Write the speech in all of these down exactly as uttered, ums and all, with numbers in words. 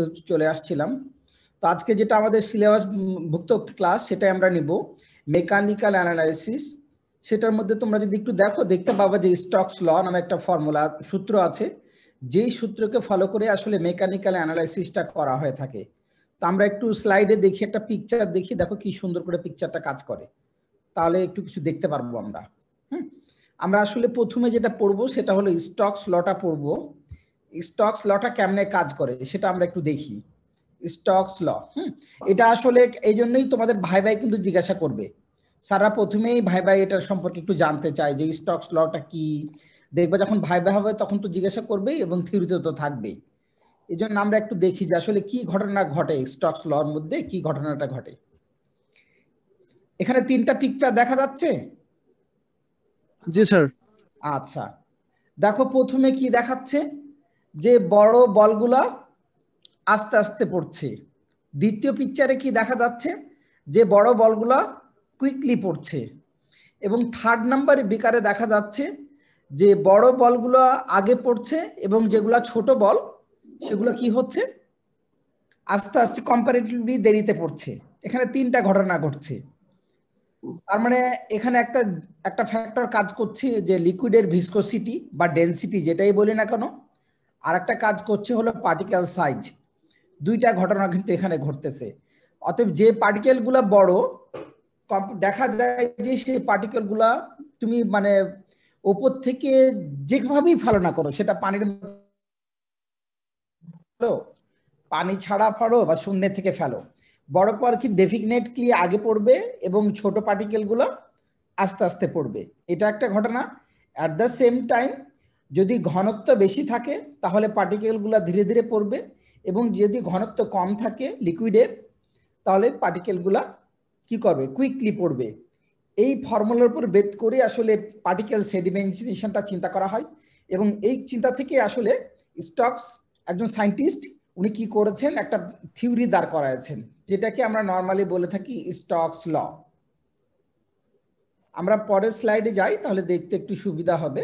চলে আসছিলাম। তো আজকে যেটা আমাদের সিলেবাস ভুক্ত ক্লাস সেটাই আমরা নিব মেকানিক্যাল অ্যানালাইসিস। সেটার মধ্যে তোমরা যদি একটু দেখো দেখতে পাবা যে স্টোকস ল নামে একটা ফর্মুলা সূত্র আছে, যেই সূত্রকে ফলো করে আসলে মেকানিক্যাল অ্যানালাইসিসটা করা হয়ে থাকে। তো আমরা একটু স্লাইডে দেখি, একটা পিকচার দেখি, দেখো কি সুন্দর করে পিকচারটা কাজ করে, তাহলে একটু কিছু দেখতে পারবো আমরা। হুম, আমরা আসলে প্রথমে যেটা পড়বো সেটা হলো স্টোকস লটা পড়বো। স্টোকস লটা কেমনে কাজ করে সেটা আমরা একটু দেখি। স্টোকস ল, হুম, এটা আসলে এই জন্যই তোমাদের ভাই ভাই কিন্তু জিজ্ঞাসা করবে, সারা প্রথমেই ভাই ভাই এটার সম্পর্কে একটু জানতে চায় যে স্টোকস লটা কি। দেখবে যখন ভাই ভাই হবে তখন তো জিজ্ঞাসা করবেই এবং থিওরিতে তো থাকবেই। এই জন্য আমরা একটু দেখি যে আসলে কি ঘটনা ঘটে স্টোকস লর মধ্যে, কি ঘটনাটা ঘটে। এখানে তিনটা পিকচার দেখা যাচ্ছে। জি স্যার। আচ্ছা, দেখো প্রথমে কি দেখাচ্ছে যে বড় বলগুলা আস্তে আস্তে পড়ছে। দ্বিতীয় পিকচারে কি দেখা যাচ্ছে যে বড় বলগুলা কুইকলি পড়ছে। এবং থার্ড নাম্বারে বিকারে দেখা যাচ্ছে যে বড় বলগুলো আগে পড়ছে এবং যেগুলা ছোট বল সেগুলো কি হচ্ছে আস্তে আস্তে কম্পারেটিভলি দেরিতে পড়ছে। এখানে তিনটা ঘটনা ঘটছে। তার মানে এখানে একটা একটা ফ্যাক্টর কাজ করছে যে লিকুইডের ভিসকোসিটি বা ডেনসিটি যেটাই বলি না কেন, আর একটা কাজ করছে হলো পার্টিকেল সাইজ। দুইটা ঘটনা কিন্তু এখানে ঘটতেছে। অতএব যে পার্টিকেলগুলো বড় দেখা যায় যে সেই পার্টিকেলগুলা তুমি মানে উপর থেকে যেভাবেই ফেলো না করো, সেটা পানির পানি ছাড়া ফেলো বা শূন্য থেকে ফেলো, বড় পার্কি ডেফিনেটলি আগে পড়বে এবং ছোট পার্টিকেলগুলো আস্তে আস্তে পড়বে। এটা একটা ঘটনা। অ্যাট দ্য সেম টাইম যদি ঘনত্ব বেশি থাকে তাহলে পার্টিকেলগুলো ধীরে ধীরে পড়বে, এবং যদি ঘনত্ব কম থাকে লিকুইডের তাহলে পার্টিকেলগুলা কি করবে, কুইকলি পড়বে। এই ফর্মুলার উপর বেদ করে আসলে পার্টিকেল সেডিমেন্টেশনটা চিন্তা করা হয়, এবং এই চিন্তা থেকে আসলে স্টোকস একজন সায়েন্টিস্ট উনি কি করেছেন, একটা থিওরি দাঁড় করাইছেন যেটাকে আমরা নর্মালি বলে থাকি স্টোকস ল। আমরা পরের স্লাইডে যাই তাহলে দেখতে একটু সুবিধা হবে।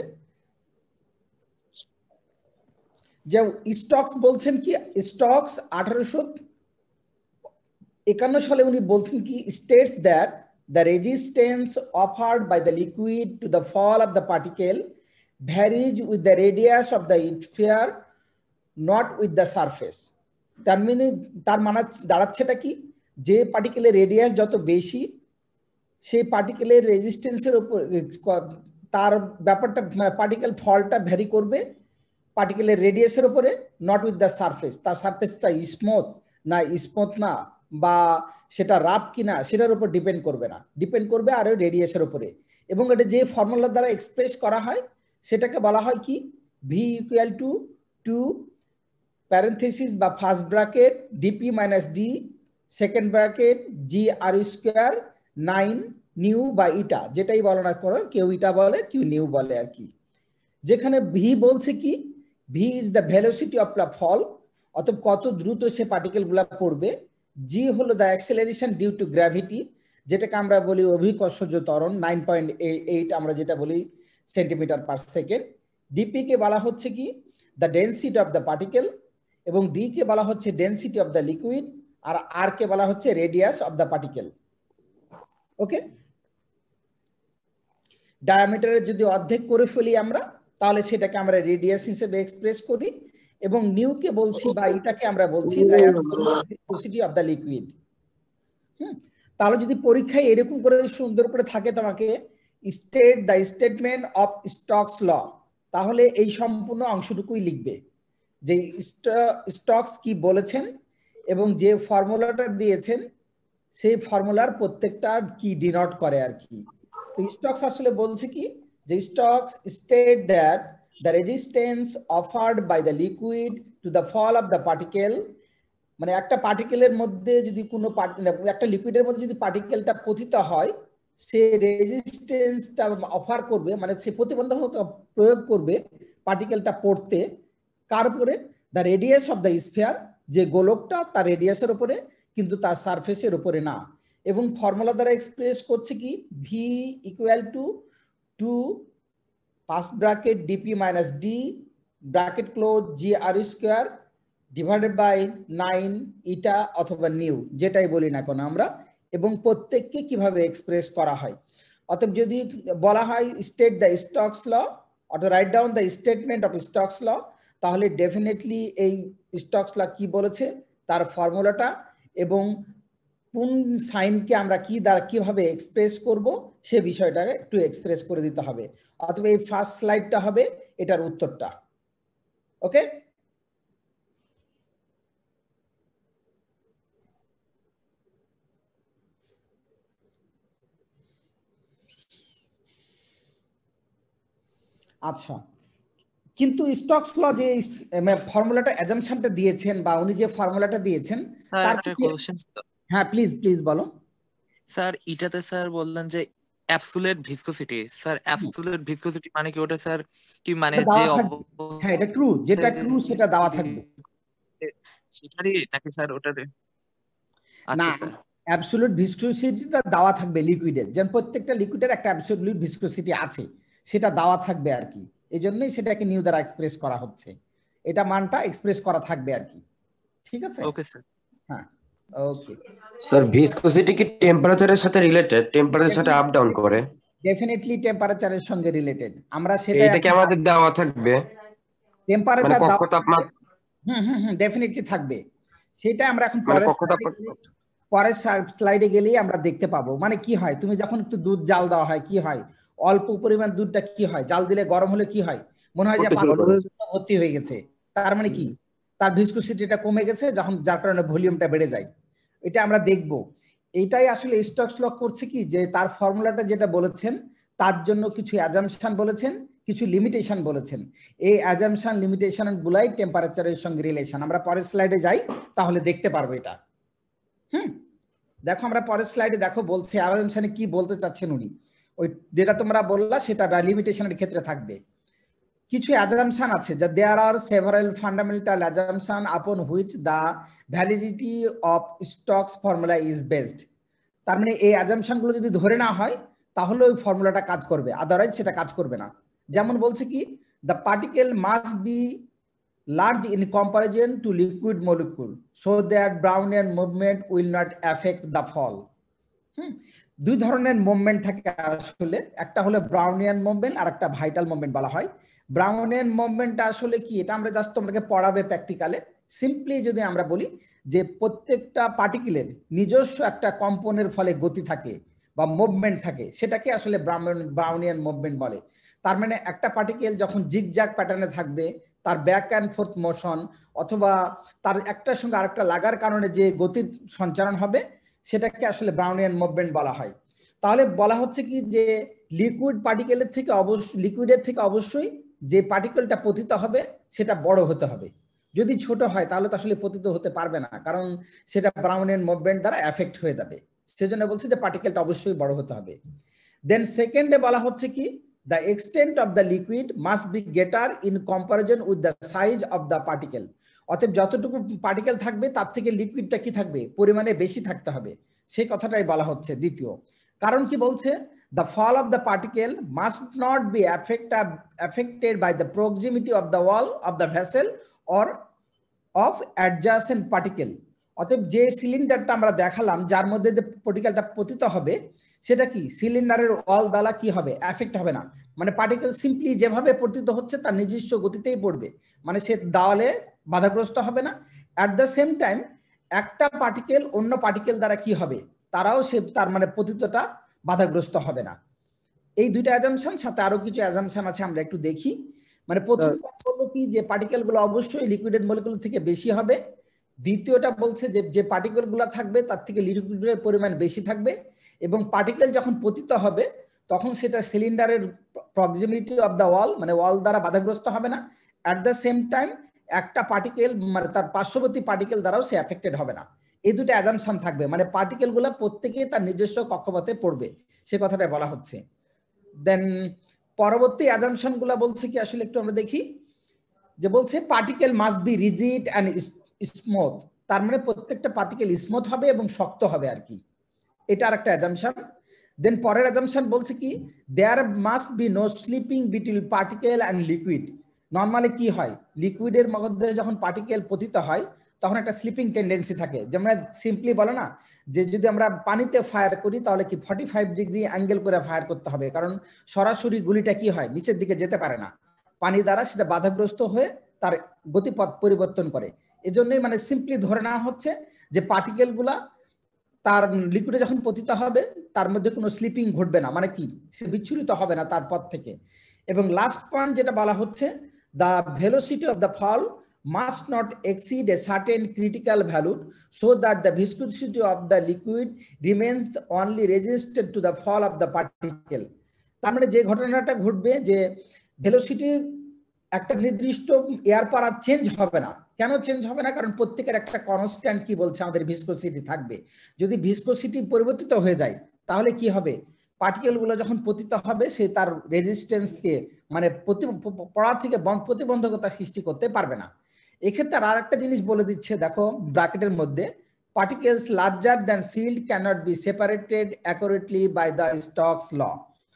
যে স্টোকস বলছেন কি, স্টোকস আঠারোশো একান্ন সালে উনি বলছেন কি, states that the resistance offered by the liquid to the fall of the particle varies with the radius of the sphere, not with the surface. তার মানে তার মানে দাঁড়াচ্ছেটা কি, যে পার্টিকেলের রেডিয়াস যত বেশি সেই পার্টিকেলের রেজিস্ট্যান্সের উপর তার ব্যাপারটা পার্টিকেল ফলটা ভ্যারি করবে পার্টিকেলের রেডিয়াসের উপরে, নট উইথ দ্য সারফেস। তার সারফেসটা স্মুথ না স্মুথ না বা সেটা রাফ কিনা সেটার উপর ডিপেন্ড করবে না, ডিপেন্ড করবে আর রেডিয়াসের উপরে। এবং এটা যে ফর্মুলার দ্বারা এক্সপ্রেস করা হয় সেটাকে বলা হয় কি, V equal to two parenthesis বা first bracket DP minus D second bracket G R square nine nu বা ইটা, যেটাই বলো না করো, কেউ ইটা বলে কেউ নিউ বলে আর কি। যেখানে ভি বলছে কি, V is the velocity of the fall, অতএব কত দ্রুত সে পার্টিকেলগুলো পড়বে। জি হলো the acceleration due to gravity, যেটাকে আমরা বলি অভিকর্ষজ ত্বরণ নাইন পয়েন্ট এইট আমরা যেটা বলি সেন্টিমিটার পার সেকেন্ড। ডিপি কে বলা হচ্ছে কি the density of the particle, এবং ডি কে বলা হচ্ছে ডেন্সিটি অফ দ্য লিকুইড, আর আর কে বলা হচ্ছে radius of the particle. Okay, ডায়ামিটারের যদি অর্ধেক করে ফেলি আমরা তাহলে সেটাকে আমরা রেডিয়াস হিসেবে এক্সপ্রেস করি, এবং নিউকে বলছি বা এটাকে আমরা বলছি ভিসকোসিটি অফ দ্য লিকুইড। হুম, তাহলে যদি পরীক্ষায় এরকম করে সুন্দর করে থাকে তোমাকে state the statement of Stokes law, তাহলে এই সম্পূর্ণ অংশটুকুই লিখবে যে স্টোকস কি বলেছেন এবং যে ফর্মুলাটা দিয়েছেন সেই ফর্মুলার প্রত্যেকটা কি ডিনোট করে আর কি। তো স্টোকস আসলে বলছে কি যে Stokes state that the resistance offered by the liquid to the fall of the particle, মানে একটা পার্টিকেলের মধ্যে যদি কোনো একটা লিকুইডের মধ্যে যদি পার্টিকেলটা পতিত হয় সে রেজিস্ট্যান্সটা অফার করবে, মানে সে প্রতিবন্ধকতা প্রয়োগ করবে পার্টিকেলটা পড়তে কার উপরে, the radius of the sphere, যে গোলকটা তার রেডিয়াসের উপরে কিন্তু তার সারফেসের উপরে না। এবং ফর্মুলা দ্বারা এক্সপ্রেস করছে কি, V equal to two first bracket DP minus D bracket close G R square divided by nine eta অথবা নিউ যেটাই বলি না কেন আমরা, এবং প্রত্যেককে কিভাবে এক্সপ্রেস করা হয়। অতএব যদি বলা হয় স্টেট দ্য স্টকস ল অথবা write down the statement of Stokes law, তাহলে ডেফিনেটলি এই স্টকস ল কি বলেছে তার ফর্মুলাটা এবং কোন সাইনকে আমরা কি দ্বারা কিভাবে এক্সপ্রেস করব সে বিষয়টাকে একটু এক্সপ্রেস করে দিতে হবে। অথবা এই ফার্স্ট স্লাইডটা হবে এটার উত্তরটা। ওকে, আচ্ছা। কিন্তু স্টকস ল যে ফর্মুলাটা অ্যাজাম্পশনটা দিয়েছেন বা উনি যে ফর্মুলাটা দিয়েছেন স্যার একটা কোশ্চেন ছিল। হ্যাঁ প্লিজ প্লিজ বলো স্যার এটাতে স্যার বললেন যে absolute viscosity, sir absolute viscosity মানে কি ওটা স্যার কি মানে যে হ্যাঁ এটা ট্রু, যেটা ট্রু সেটা দেওয়া থাকবে সেটারই নাকি স্যার ওটাতে? আচ্ছা স্যার, অ্যাবসোলিউট ভিসকোসিটিটা দেওয়া থাকবে লিকুইডের, যেন প্রত্যেকটা লিকুইডের একটা অ্যাবসোলিউট ভিসকোসিটি আছে সেটা দেওয়া থাকবে আর কি, এই জন্যই সেটাকে নিউ দ্বারা এক্সপ্রেস করা হচ্ছে, এটা মানটা এক্সপ্রেস করা থাকবে আর কি। ঠিক আছে, ওকে স্যার। হ্যাঁ ওকে স্যার ভিসকোসিটি কি টেম্পারেচারের সাথে রিলেটেড? টেম্পারেচারের সাথে আপ ডাউন করে? ডেফিনেটলি টেম্পারেচারের সঙ্গে রিলেটেড। আমরা সেটা এটা কি আমাদের দেওয়া থাকবে? টেম্পারেচার কক্ষ তাপমাত্রা হুম হুম হুম ডেফিনেটলি থাকবে, সেটা আমরা এখন মানে পরের কক্ষ তাপমাত্রা পরের স্লাইডে গেলেই আমরা দেখতে পাবো। মানে কি হয়, তুমি যখন একটু দুধ জাল দেওয়া হয় কি হয়, অল্প পরিমাণ দুধটা কি হয়, জাল দিলে গরম হলে কি হয়, মনে হয় যে ভর্তি হয়ে গেছে, তার মানে কি তার ভিসকোসিটিটা কমে গেছে, যখন যার কারণে ভলিউমটা বেড়ে যায়। এটা আমরা দেখব। এইটাই আসলে স্টোকস ল করছে কি, যে তার ফর্মুলাটা যেটা বলেছেন তার জন্য কিছু অ্যাজাম্পশন বলেছেন, কিছু লিমিটেশন বলেছেন। এই অ্যাজাম্পশন লিমিটেশন গুলাই টেম্পারেচারের সঙ্গে রিলেশন। আমরা পরের স্লাইডে যাই তাহলে দেখতে পারবো এটা। হুম দেখো আমরা পরের স্লাইডে দেখো বলছে অ্যাজাম্পশনে কি বলতে চাচ্ছেন উনি, ওই যেটা তোমরা বললা সেটা লিমিটেশনের ক্ষেত্রে থাকবে। কিছু অ্যাজাম্পশন আছে যা there are several fundamental assumption upon which the validity of Stokes formula is based. তার মানে এই অ্যাজাম্পশন গুলো যদি ধরে না হয় তাহলে ওই ফর্মুলাটা কাজ করবে, আদারওয়াইজ সেটা কাজ করবে না। যেমন বলছে কি, the particle must be large in comparison to liquid molecule so that Brownian movement will not affect the fall. হুম দুই ধরনের মুভমেন্ট থাকে আসলে, একটা হলো ব্রাউনিয়ান মুভমেন্ট আর একটা ভাইটাল মুভমেন্ট বলা হয়। ব্রাউনিয়ান মুভমেন্টটা আসলে কি, এটা আমরা জাস্ট তোমাকে পড়াবে প্র্যাকটিক্যালে। সিম্পলি যদি আমরা বলি যে প্রত্যেকটা পার্টিকেলের নিজস্ব একটা কম্পনের ফলে গতি থাকে বা মুভমেন্ট থাকে, সেটাকে আসলে ব্রাউনিয়ান মুভমেন্ট বলে। তার মানে একটা পার্টিকেল যখন জিগজ্যাগ প্যাটার্নে থাকবে, তার ব্যাক অ্যান্ড ফোর্থ মোশন অথবা তার একটার সঙ্গে আরেকটা লাগার কারণে যে গতির সঞ্চারণ হবে সেটাকে আসলে ব্রাউনিয়ান মুভমেন্ট বলা হয়। তাহলে বলা হচ্ছে কি যে লিকুইড পার্টিকেলের থেকে অবশ্যই লিকুইডের থেকে অবশ্যই যে পার্টিকেলটা পতিত হবে সেটা বড় হতে হবে। যদি ছোট হয় তাহলে তো আসলে পতিত হতে পারবে না, কারণ সেটা ব্রাউনিয়ান মুভমেন্ট দ্বারা এফেক্ট হয়ে যাবে। সেজন্য বলছে যে পার্টিকেলটা অবশ্যই বড় হতে হবে। দেন সেকেন্ডে বলা হচ্ছে কি, the extent of the liquid must be greater in comparison with the size of the particle. অতএব যতটুকু পার্টিকেল থাকবে তার থেকে লিকুইডটা কি থাকবে, পরিমাণে বেশি থাকতে হবে, সেই কথাটাই বলা হচ্ছে দ্বিতীয়। কারণ কি বলছে, the fall of the particle must not be affected affected by the proximity of the wall of the vessel or of adjacent particle. অতএব যে সিলিন্ডারটা আমরা দেখালাম যার মধ্যে যে পার্টিকেলটা পতিত হবে সেটা কি সিলিন্ডারের ওয়াল দ্বারা কি হবে, এফেক্ট হবে না। মানে পার্টিকেল সিম্পলি যেভাবে পতিত হচ্ছে তার নিজস্ব গতিতেই পড়বে, মানে সে দেওয়ালে বাধাগ্রস্ত হবে না। অ্যাট দ্য সেম টাইম একটা পার্টিকেল অন্য পার্টিকেল দ্বারা কি হবে, তারাও সে তার মানে পতিতটা বাধাগ্রস্ত হবে না। এই দুইটা অ্যাজাম্পশন, সাথে আরো কিছু অ্যাজাম্পশন আছে, আমরা একটু দেখি। মানে প্রথমটা বললো কি যে পার্টিকেল গুলো অবশ্যই লিকুইডের মলিকুল থেকে বেশি হবে। দ্বিতীয়টা বলছে যে যে পার্টিকেল গুলো থাকবে তার থেকে লিকুইডের পরিমাণ বেশি থাকবে, এবং পার্টিকেল যখন পতিত হবে তখন সেটা সিলিন্ডারের প্রক্সিমিটি অফ দ্য ওয়াল মানে ওয়াল দ্বারা বাধাগ্রস্ত হবে না। অ্যাট দ্য সেম টাইম একটা পার্টিকেল মানে তার পার্শ্ববর্তী পার্টিকেল দ্বারাও সে এফেক্টেড হবে না। এই দুটো অ্যাজাম্পশন থাকবে, মানে পার্টিকেল গুলা প্রত্যেকেই তার নিজস্ব কক্ষপথে পড়বে, সে কথাটা বলা হচ্ছে। দেন পরবর্তী অ্যাজাম্পশন গুলা বলছে কি, আসলে একটু আমরা দেখি, যে বলছে particle must be rigid and smooth. তার মানে প্রত্যেকটা পার্টিকেল স্মুথ হবে এবং শক্ত হবে আর কি, এটা আর একটা অ্যাজাম্পশন। দেন পরের অ্যাজাম্পশন বলছে কি, there must be no slipping between particle and liquid. Normally কি হয়, লিকুইডের মধ্যে যখন পার্টিকেল পতিত হয় তখন একটা স্লিপিং টেন্ডেন্সি থাকে। যেমন সিম্পলি বলে না যে যদি আমরা পানিতে ফায়ার করি তাহলে কি ফর্টি ফাইভ ডিগ্রি অ্যাঙ্গেল করে ফায়ার করতে হবে, কারণ সরাসরি গুলিটা কি হয় নিচের দিকে যেতে পারে না, পানি দ্বারা সেটা বাধাগ্রস্ত হয়ে তার গতিপথ পরিবর্তন করে। এজন্যই মানে সিম্পলি ধরে নেওয়া হচ্ছে যে পার্টিকেল গুলা তার লিকুইডে যখন পতিত হবে তার মধ্যে কোনো স্লিপিং ঘটবে না, মানে কি সে বিচ্ছুরিত হবে না তার পথ থেকে। এবং লাস্ট পয়েন্ট যেটা বলা হচ্ছে, the velocity of the fall must not exceed a certain critical value so that the viscosity of the liquid remains only resistant to the fall of the particle. তার মানে যে ঘটনাটা ঘটবে যে ভেলোসিটির একটা নির্দিষ্ট এয়ার পাওয়ার চেঞ্জ হবে না। কেন চেঞ্জ হবে না? কারণ প্রত্যেকের একটা কনস্ট্যান্ট কি বলছে আমাদের ভিসকোসিটি থাকবে। যদি ভিসকোসিটি পরিবর্তিত হয়ে যায় তাহলে কি হবে, পার্টিকেলগুলো যখন পতিত হবে সে তার রেজিস্ট্যান্সকে মানে পড়া থেকে প্রতিবন্ধকতা সৃষ্টি করতে পারবে না। এক্ষেত্রে আর একটা জিনিস বলে দিচ্ছে, দেখো ব্র্যাকেটের মধ্যে, particles larger than sealed cannot be separated accurately by the Stokes law.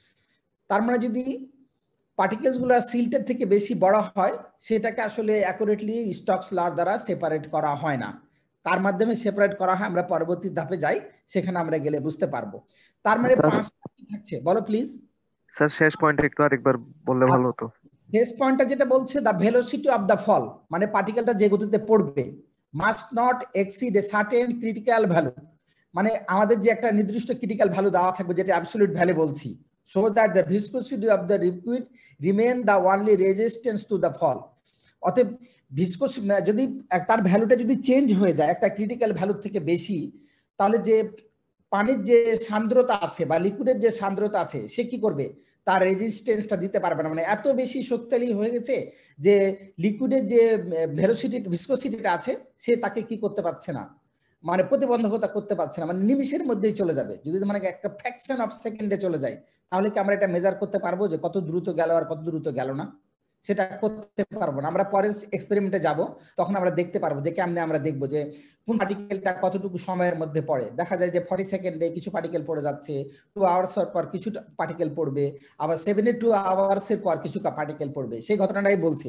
তার মানে যদি পার্টিকেলস গুলো সিল্টের থেকে বেশি বড় হয় সেটাকে আসলে অ্যাকুরেটলি স্টকস ল দ্বারা সেপারেট করা হয় না। তার মাধ্যমে সেপারেট করা হয় আমরা পরবর্তী ধাপে যাই, সেখানে আমরা গেলে বুঝতে পারবো। তার মানে পাঁচটা থাকছে, বলো প্লিজ স্যার। শেষ পয়েন্ট একটু আরেকবার বললে ভালো হতো। শেষ পয়েন্টটা যেটা বলছে, the velocity of the fall, মানে পার্টিকেলটা যে গতিতে পড়বে, must not exceed a certain critical value, মানে আমাদের যে একটা নির্দিষ্ট ক্রিটিক্যাল ভ্যালু দেওয়া থাকবে যেটা অ্যাবসলিউট ভ্যালু বলছি, so that the viscosity of the liquid remain the only resistance to the fall. অতএব ভিসকোস যদি তার ভ্যালুটা যদি চেঞ্জ হয়ে যায় একটা ক্রিটিক্যাল ভ্যালু থেকে বেশি, তাহলে যে পানির যে সান্দ্রতা আছে বা লিকুইডের যে সান্দ্রতা আছে সে কি করবে, তার রেজিস্ট্যান্সটা দিতে পারবে না। মানে এত বেশি শক্তিশালী হয়ে গেছে যে লিকুইডের যে ভেলোসিটি ভিসকোসিটিটা আছে সে তাকে কি করতে পারছে না, মানে প্রতিবন্ধকতা করতে পারছে না, মানে নিমিষের মধ্যেই চলে যাবে। যদি মানে একটা ফ্র্যাকশন অফ সেকেন্ডে চলে যায় তাহলে কি আমরা এটা মেজার করতে পারবো যে কত দ্রুত গেল আর কত দ্রুত গেল না? সেটা করতে পারবো না। আমরা পরের এক্সপেরিমেন্টে যাব, তখন আমরা দেখতে পারবো যে কেমনে আমরা দেখবো যে কোন পার্টিকেলটা কতটুকু সময়ের মধ্যে পড়ে। দেখা যায় যে ফর্টি সেকেন্ডে কিছু পার্টিকেল পড়ে যাচ্ছে, টু আওয়ার্স পর কিছু পার্টিকেল পড়বে, আবার সেভেন্টি টু আওয়ার্স এর পর কিছু পার্টিকেল পড়বে। সেই ঘটনাটাই বলছে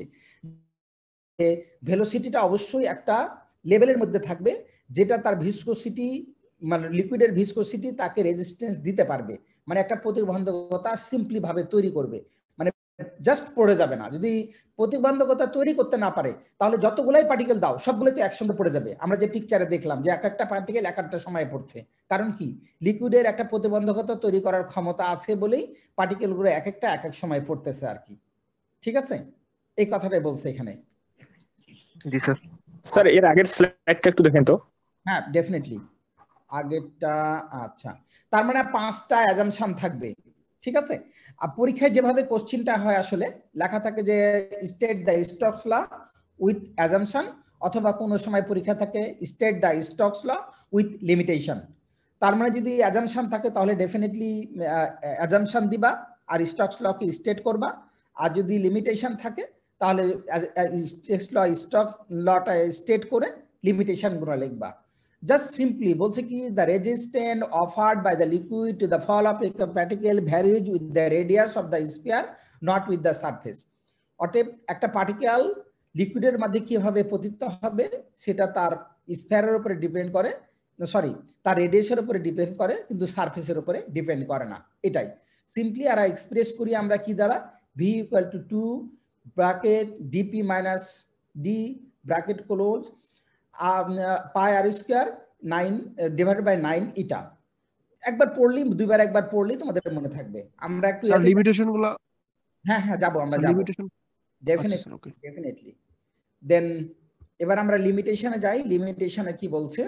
যে ভেলোসিটিটা অবশ্যই একটা লেভেলের মধ্যে থাকবে যেটা তার ভিসকোসিটি মানে লিকুইডের ভিসকোসিটি তাকে রেজিস্ট্যান্স দিতে পারবে, মানে একটা প্রতিবন্ধকতা সিম্পলি ভাবে তৈরি করবে, মানে জাস্ট পড়ে যাবে না। যদি প্রতিবন্ধকতা তৈরি করতে না পারে তাহলে যতগুলাই পার্টিকেল দাও সবগুলো তো একসঙ্গে পড়ে যাবে। আমরা যে পিকচারে দেখলাম যে এক একটা পার্টিকেল এক একটা সময় পড়ছে, কারণ কি লিকুইডের একটা প্রতিবন্ধকতা তৈরি করার ক্ষমতা আছে বলেই পার্টিকেলগুলো এক একটা এক এক সময় পড়তেছে আর কি। ঠিক আছে, এই কথাটাই বলছে এখানে। জি স্যার। স্যার এর আগের স্লাইডটা একটু দেখেন তো। হ্যাঁ ডেফিনেটলি আগেরটা। আচ্ছা, তার মানে পাঁচটা অ্যাজাম্পশন থাকবে, ঠিক আছে। আর পরীক্ষায় যেভাবে কোশ্চেনটা হয় আসলে লেখা থাকে যে state the Stokes law with assumption, অথবা কোনো সময় পরীক্ষা থাকে state the Stokes law with limitation. তার মানে যদি অ্যাজাম্পশন থাকে তাহলে ডেফিনেটলি অ্যাজাম্পশন দিবা আর স্টকস লকে স্টেট করবা, আর যদি লিমিটেশন থাকে তাহলে স্টক লটা স্টেট করে লিমিটেশন গুলো লিখবা। Just simply বলছে কি the resistance offered by the liquid to the fall of a particle varies with the radius of the sphere, not with the surface. অতএব একটা পার্টিকেল লিকুইডের মধ্যে কিভাবে পতিত হবে সেটা তার স্ফিয়ারের উপরে ডিপেন্ড করে, সরি তার রেডিয়াসের উপরে ডিপেন্ড করে, কিন্তু সারফেসের উপরে ডিপেন্ড করে না। এটাই সিম্পলি আর এক্সপ্রেস করি আমরা কি দ্বারা, V equal to two bracket DP minus D bracket close pi R square nine divided by nine. এটা একবার পড়লি দুইবার একবার পড়লি তোমাদের মনে থাকবে। আমরা একটু লিমিটেশন গুলো, হ্যাঁ হ্যাঁ যাবো আমরা যাবো ডেফিনেটলি ডেফিনেটলি। দেন এবার আমরা লিমিটেশনে যাই। লিমিটেশনে কি বলছে,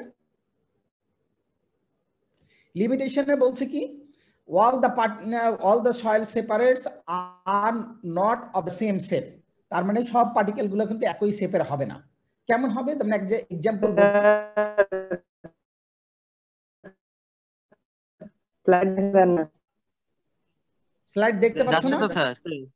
লিমিটেশনে বলছে কি all the partner all the soil separates are not of the same shape। তার মানে সব পার্টিকেল গুলো কিন্তু একই শেপের হবে না। কেমন হবে তোমরা এক যে एग्जांपल স্লাইড দেখেন না, স্লাইড দেখতে পাচ্ছ না তো স্যার?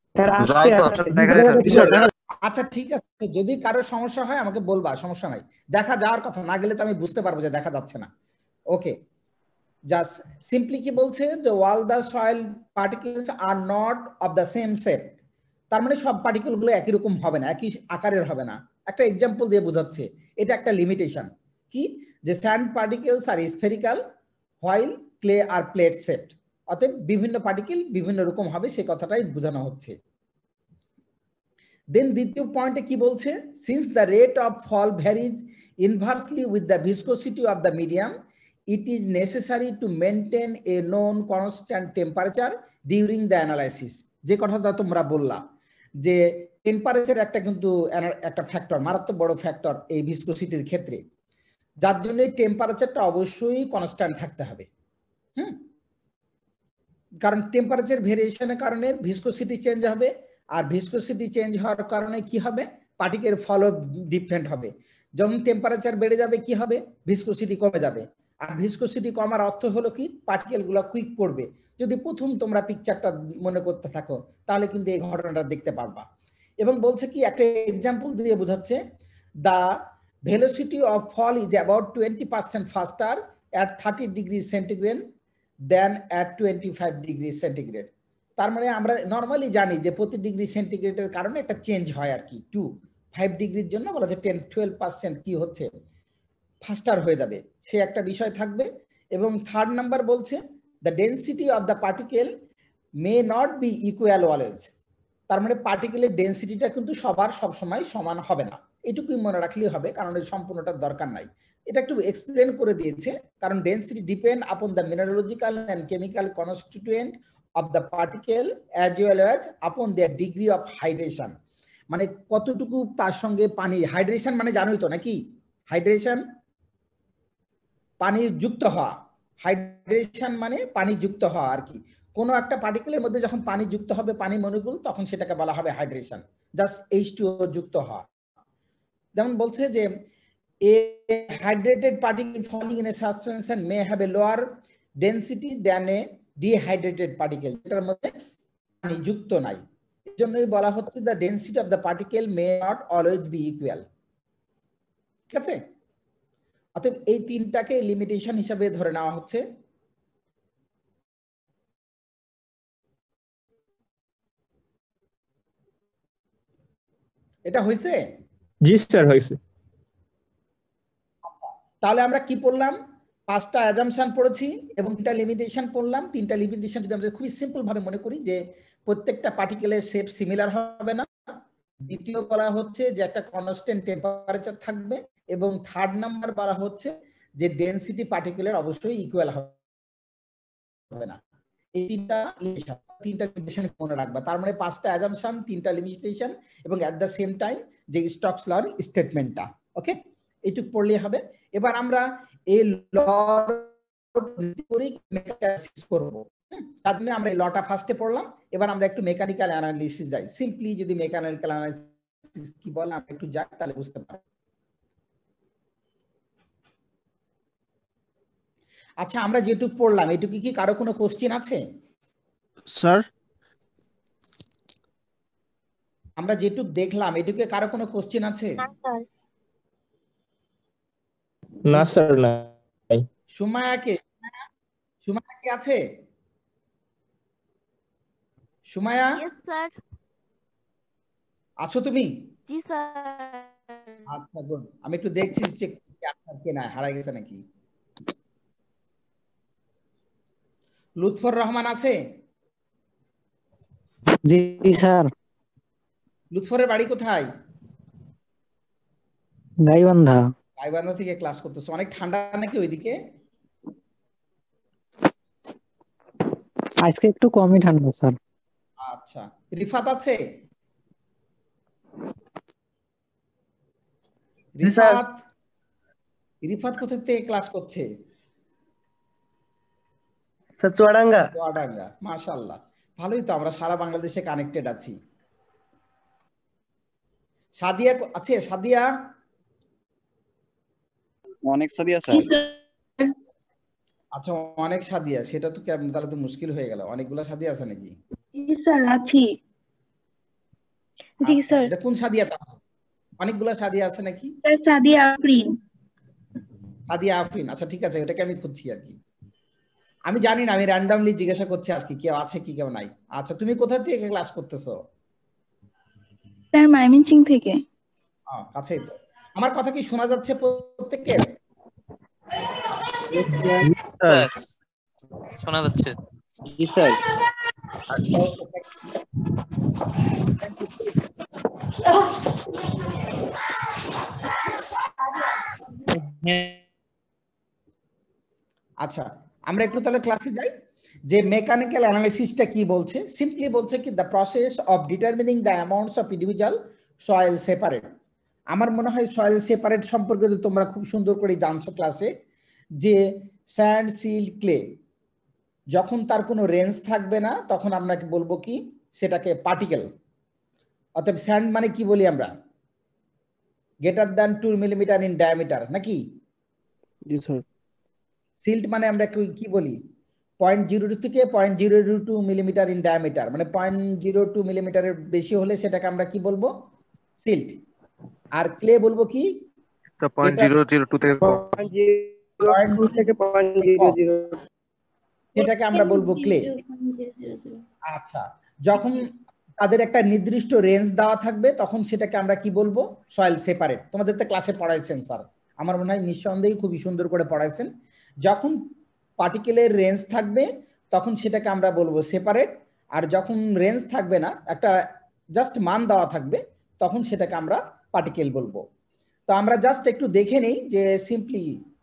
আচ্ছা ঠিক আছে, যদি কারো সমস্যা হয় আমাকে বলবা, সমস্যা নাই। দেখা যাওয়ার কথা, না গেলে তো আমি বুঝতে পারবো যে দেখা যাচ্ছে না। ওকে, জাস্ট সিম্পলি কি বলছে যে all the soil particles are not of the same shape, তার মানে সব পার্টিকেল গুলো একই রকম হবে না, একই আকারের হবে না। একটা এক্সাম্পল দিয়ে বোঝাচ্ছে, এটা একটা লিমিটেশন কি, যে sand particles are spherical while clay are plate shaped, অতএব বিভিন্ন পার্টিকেল বিভিন্ন রকম হবে, সে কথাটাই বোঝানো হচ্ছে। দেন দ্বিতীয় পয়েন্টে কি বলছে, since the rate of fall varies inversely with the viscosity of the medium, it is necessary to maintain a known constant temperature during the analysis। যে কথাটা তোমরা বললা যে টেম্পারেচার একটা কিন্তু একটা ফ্যাক্টর, মারাত্মক বড় ফ্যাক্টর এই ভিসকোসিটির ক্ষেত্রে, যার জন্য টেম্পারেচারটা অবশ্যই কনস্ট্যান্ট থাকতে হবে। হুম, কারণ টেম্পারেচার ভেরিয়েশনের কারণে ভিসকোসিটি চেঞ্জ হবে, আর ভিসকোসিটি চেঞ্জ হওয়ার কারণে কি হবে, পার্টিকেল ফল ডিফারেন্ট হবে। যখন টেম্পারেচার বেড়ে যাবে কি হবে, ভিসকোসিটি কমে যাবে, আর ভিসকোসিটি কমার অর্থ হলো কি, পার্টিকেল গুলো কুইক পড়বে। যদি প্রথম তোমরা পিকচারটা মনে করতে থাকো তাহলে কিন্তু এই ঘটনাটা দেখতে পারবা। এবং বলছে কি, একটা এক্সাম্পল দিয়ে বোঝাচ্ছে, the velocity of fall is about twenty percent faster at thirty degree centigrade than at twenty five degree centigrade. তার মানে আমরা নর্মালি জানি যে প্রতি ডিগ্রি সেন্টিগ্রেডের কারণে একটা চেঞ্জ হয় আর কি, টু ফাইভ ডিগ্রির জন্য বলা যায় টেন টুয়েলভ পার্সেন্ট কি হচ্ছে, ফাস্টার হয়ে যাবে, সে একটা বিষয় থাকবে। এবং থার্ড নাম্বার বলছে, the density of the particle may not be equal always. তার মানে পার্টিকেলের ডেন্সিটিটা কিন্তু সবার সবসময় সমান হবে না, এটুকুই মনে রাখলেই হবে, কারণ এই সম্পূর্ণটার দরকার নাই। এটা একটু এক্সপ্লেন করে দিয়েছে, কারণ density depend upon the mineralogical and chemical constituent of the particle as well as upon their degree of hydration. মানে কতটুকু তার সঙ্গে পানি, হাইড্রেশন মানে জানোই তো নাকি, হাইড্রেশন পানি যুক্ত হওয়া, হাইড্রেশন মানে পানি যুক্ত হওয়া আর কি। কোনো একটা পার্টিকেলের মধ্যে যখন পানি যুক্ত হবে, পানি মলিকুল, তখন সেটাকে বলা হবে hydration, just H two O যুক্ত হওয়া। যেমন বলছে যে a hydrated particle falling in a suspension may have a lower density than a dehydrated particle, এটার মধ্যে পানি যুক্ত নাই, এর জন্যই বলা হচ্ছে the density of the particle may not always be equal. ঠিক আছে, অতএব এই তিনটাকে লিমিটেশন হিসাবে ধরে নেওয়া হচ্ছে। এটা হয়েছে? জি স্যার হয়েছে। তাহলে আমরা কি পড়লাম, পাঁচটা অ্যাজাম্পশন পড়েছি এবং তিনটা লিমিটেশন পড়লাম। তিনটা লিমিটেশন যদি আমরা খুবই সিম্পল ভাবে মনে করি, যে প্রত্যেকটা পার্টিকেলের শেপ সিমিলার হবে না, দ্বিতীয় বলা হচ্ছে যে একটা কনস্ট্যান্ট টেম্পারেচার থাকবে, এবং থার্ড নাম্বার বলা হচ্ছে যে ডেন্সিটি পার্টিকেলের অবশ্যই ইকুয়াল হবে না। এই তিনটা তিনটা লিমিটেশন মনে রাখবা। তার মানে পাঁচটা অ্যাজাম্পশন, তিনটা লিমিটেশন, এবং এট দ্য সেম টাইম যে স্টকস লর স্টেটমেন্টটা। ওকে, এইটুকু পড়লেই হবে। এবার আমরা এই ল করব, তার জন্য আমরা এই লটা ফার্স্টে পড়লাম। এবার আমরা একটু মেকানিক্যাল অ্যানালিসিস যাই। সিম্পলি যদি মেকানিক্যাল অ্যানালিসিস কি বলে আমরা একটু যাই, তাহলে বুঝতে পারবো। আচ্ছা, আমরা যেটুকু পড়লাম এটুকু কি কারো কোনো কোশ্চেন আছে? স্যার আমরা যেটুকু দেখলাম এটুকু কারো কোনো কোশ্চেন আছে? না স্যার না। সুমায়া কে, সুমায়া কি আছে? Sumaiya, Yes, sir. আছো তুমি? জি স্যার। আচ্ছা গুড, আমি একটু দেখছি যে কে আছে আর কে না, হারাই গেছে নাকি। লুৎফর রহমান আছে? জি স্যার। লুৎফরের বাড়ি কোথায়? গাইবান্ধা। গাইবান্ধা থেকে ক্লাস করতেছো, অনেক ঠান্ডা নাকি ওইদিকে? আজকে একটু কমই ঠান্ডা স্যার। আচ্ছা, রিফাত আছে? রিফাত, রিফাত কোথা থেকে ক্লাস করছে? স্যার চুয়াডাঙ্গা। চুয়াডাঙ্গা, মাশাআল্লাহ, ভালোই তো, আমরা সারা বাংলাদেশে কানেক্টেড আছি। সাদিয়া আছে? সাদিয়া? অনেক সাদিয়া স্যার। আচ্ছা, অনেক সাদিয়া, সেটা তো কেমন, তাহলে তো মুশকিল হয়ে গেল। অনেকগুলা সাদিয়া আছে নাকি? জি স্যার আছি। জি স্যার। এটা কোন সাদিয়া? অনেকগুলা সাদিয়া আছে নাকি? স্যার সাদিয়া আফরিন। সাদিয়া আফরিন, আচ্ছা ঠিক আছে, ওটাকে আমি খুঁজছি আর কি। আমি জানি না, আমি র্যান্ডমলি জিজ্ঞাসা করছি আর কি, কেউ আছে কি কেউ নাই। আচ্ছা, তুমি কোথা থেকে ক্লাস করতেছো? স্যার ময়মনসিংহ থেকে। হ্যাঁ, কাছেই তো। আমার কথা কি শোনা যাচ্ছে প্রত্যেকের? স্যার শোনা যাচ্ছে। জি স্যার। আচ্ছা, আমরা একটু তাহলে ক্লাসে যাই। যে মেকানিক্যাল অ্যানালিসিসটা কি বলছে? সিম্পলি বলছে কি the process of determining the amounts of individual soil separate. আমার মনে হয় সয়েল সেপারেট সম্পর্কে তো তোমরা খুব সুন্দর করে জানছো ক্লাসে, যে স্যান্ড, সিল, ক্লে যখন তার কোনো রেঞ্জ থাকবে না তখন আমরা বলবো কি সেটাকে পার্টিকেল। অতএব স্যান্ড মানে কি বলি আমরা? Greater than two millimetre in diameter, নাকি? জি স্যার। সিল্ট মানে আমরা কি বলি? পয়েন্ট জিরো টু থেকে point zero two millimetre in diameter, মানে পয়েন্ট জিরো টু মিলিমিটারের বেশি হলে সেটাকে আমরা কি বলবো? সিল্ট। আর ক্লে বলবো কি? পয়েন্ট জিরো জিরো টু থেকে সেটাকে আমরা বলবো ক্লে। আচ্ছা, যখন তাদের একটা নির্দিষ্ট রেঞ্জ দেওয়া থাকবে তখন সেটাকে আমরা কি বলবো? Soil separate. তোমাদের তো ক্লাসে পড়াইছেন স্যার, আমার মনে হয় নিঃসন্দেহে খুবই সুন্দর করে পড়াইছেন। যখন পার্টিকেলের রেঞ্জ থাকবে তখন সেটাকে আমরা বলবো সেপারেট, আর যখন রেঞ্জ থাকবে না, একটা জাস্ট মান দেওয়া থাকবে, তখন সেটাকে আমরা পার্টিকেল বলবো। তো আমরা জাস্ট একটু দেখে নেই যে সিম্পলি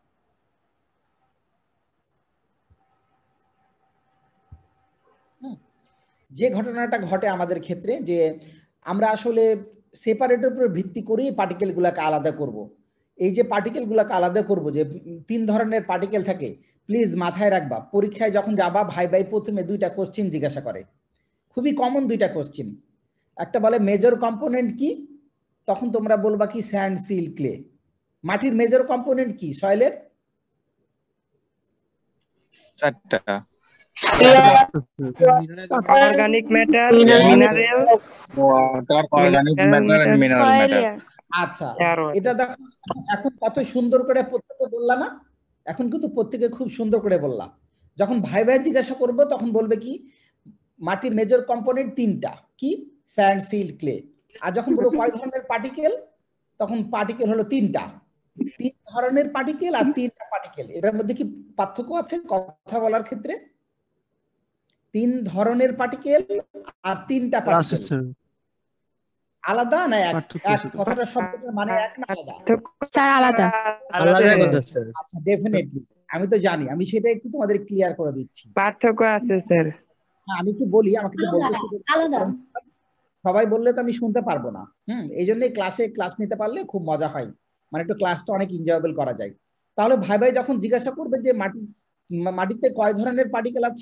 যে ঘটনাটা ঘটে আমাদের ক্ষেত্রে, যে আমরা আসলে সেপারেটের উপর ভিত্তি করেই পার্টিকেলগুলোকে আলাদা করব। এই যে পার্টিকেলগুলোকে আলাদা করব, যে তিন ধরনের পার্টিকেল থাকে, প্লিজ মাথায় রাখবা, পরীক্ষায় যখন যাবা ভাই ভাই প্রথমে দুইটা কোশ্চিন জিজ্ঞাসা করে, খুবই কমন দুইটা কোশ্চিন। একটা বলে মেজর কম্পোনেন্ট কি, তখন তোমরা বলবা কি স্যান্ড, সিল, ক্লে। মাটির মেজর কম্পোনেন্ট কি সয়েলের? চারটা। Organic matter, mineral, water, organic matter and mineral matter. আচ্ছা, এটা দেখো এখন কত সুন্দর করে প্রত্যেকে বললা না? এখন কিন্তু প্রত্যেকে খুব সুন্দর করে বললা। যখন ভাই ভাই জিজ্ঞাসা করবো তখন বলবে কি মাটির মেজর কম্পোনেন্ট তিনটা, কি? Sand, silt, clay. আর যখন বলবো কয় ধরনের পার্টিকেল, তখন পার্টিকেল হলো তিনটা। তিন ধরনের পার্টিকেল আর তিনটা পার্টিকেল, এটার মধ্যে কি পার্থক্য আছে কথা বলার ক্ষেত্রে? তিন ধরনের পার্টিকেল আর তিনটা পার্টিকেল আলাদা না এক? এক কথাটা শব্দটার মানে এক না আলাদা? স্যার আলাদা। আলাদা স্যার। আচ্ছা, ডেফিনেটলি আমি তো জানি, আমি সেটা একটু তোমাদের ক্লিয়ার করে দিচ্ছি। পার্থক্য আছে স্যার। হ্যাঁ, আমি একটু বলি, আমাকে একটু বলতে আলাদা। সবাই বললে তো আমি শুনতে পারবো না। হুম, এই জন্যই ক্লাসে ক্লাস নিতে পারলে খুব মজা হয়, মানে একটু ক্লাসটা অনেক এনজয়েবল করা যায়। তাহলে ভাই ভাই যখন জিজ্ঞাসা করবে যে মাটি মাটিতে কয় ধরনের পার্টিকেল আছে,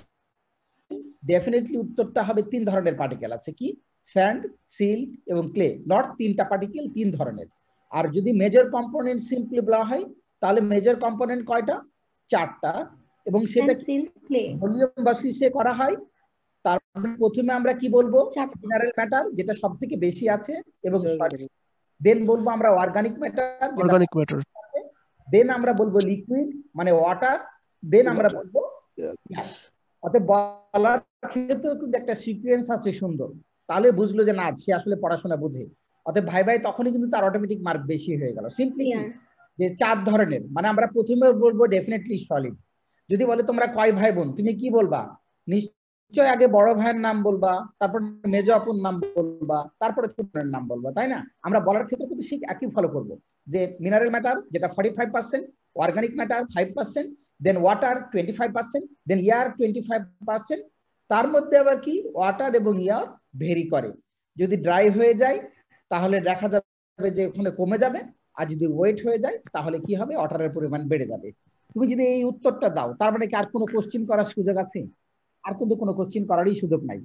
ডেফিনেটলি উত্তরটা হবে তিন ধরনের পার্টিকেল আছে, কি? স্যান্ড, সিল এবং ক্লে। নট তিনটা পার্টিকেল, তিন ধরনের। আর যদি মেজর কম্পোনেন্ট সিম্পলি বলা হয় তাহলে মেজর কম্পোনেন্ট কয়টা? চারটা। এবং সেটা ভলিউম বেসিসে করা হয়। তার প্রথমে আমরা কি বলবো? মিনারেল ম্যাটার, যেটা সব থেকে বেশি আছে এবং দেন বলবো আমরা অর্গানিক ম্যাটার, অর্গানিক ম্যাটার আছে। দেন আমরা বলবো লিকুইড মানে ওয়াটার, দেন আমরা বলবো গ্যাস। অতএব বলার ক্ষেত্রে কিন্তু একটা সিকোয়েন্স আছে সুন্দর, তাহলে বুঝলো যে না সে আসলে পড়াশোনা বুঝে। অতএব ভাই ভাই তখনই কিন্তু তার অটোমেটিক মার্ক বেশি হয়ে গেল। সিম্পলি যে চার ধরনের, মানে আমরা প্রথমে বলবো ডেফিনেটলি সলিড। যদি বলে তোমরা কয় ভাই বোন, তুমি কি বলবা? নিশ্চয় আগে বড় ভাইয়ের নাম বলবা, তারপর মেজো আপুর নাম বলবা, তারপরে ছোট ভাইয়ের নাম বলবা, তাই না? আমরা বলার ক্ষেত্রে কিন্তু ঠিক একই ফলো করবো, যে মিনারেল ম্যাটার যেটা forty five percent, organic matter five percent, then water twenty five percent, then air twenty five percent. তার মধ্যে আবার কি ওয়াটার এবং এয়ার ভেরি করে। যদি ড্রাই হয়ে যায় তাহলে দেখা যাবে যে ওখানে কমে যাবে, আর যদি ওয়েট হয়ে যায় তাহলে কি হবে? ওয়াটারের পরিমাণ বেড়ে যাবে। তুমি যদি এই উত্তরটা দাও তার মানে কি আর কোনো কোশ্চিন করার সুযোগ আছে? আর কিন্তু কোনো কোশ্চিন করারই সুযোগ নাই।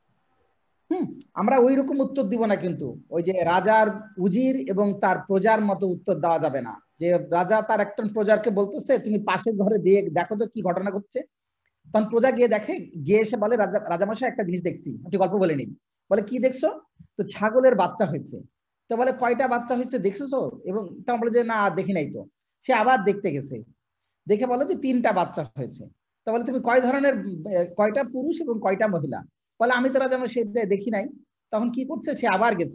হুম, আমরা ওই রকম উত্তর দিব না, কিন্তু ওই যে রাজার উজির এবং তার প্রজার মতো উত্তর দেওয়া যাবে না, যে রাজা তার একজন প্রজাকে বলতেছে তুমি পাশের ঘরে দিয়ে দেখো তো কি ঘটনা ঘটছে। তখন প্রজা গিয়ে দেখে, গিয়ে এসে বলে রাজা রাজামশাই একটা জিনিস দেখছি, একটু গল্প বলে নেই। বলে কি দেখছো? তো ছাগলের বাচ্চা হয়েছে। তো বলে কয়টা বাচ্চা হয়েছে দেখছো তো? এবং তখন বলে যে না দেখি নাই তো। সে আবার দেখতে গেছে, দেখে বলে যে তিনটা বাচ্চা হয়েছে। তো বলে তুমি কয় ধরনের, কয়টা পুরুষ এবং কয়টা মহিলা? বলে আমি তো রাজামশাই সেটা দেখি নাই। তখন কি করছে? সে আবার গেছে,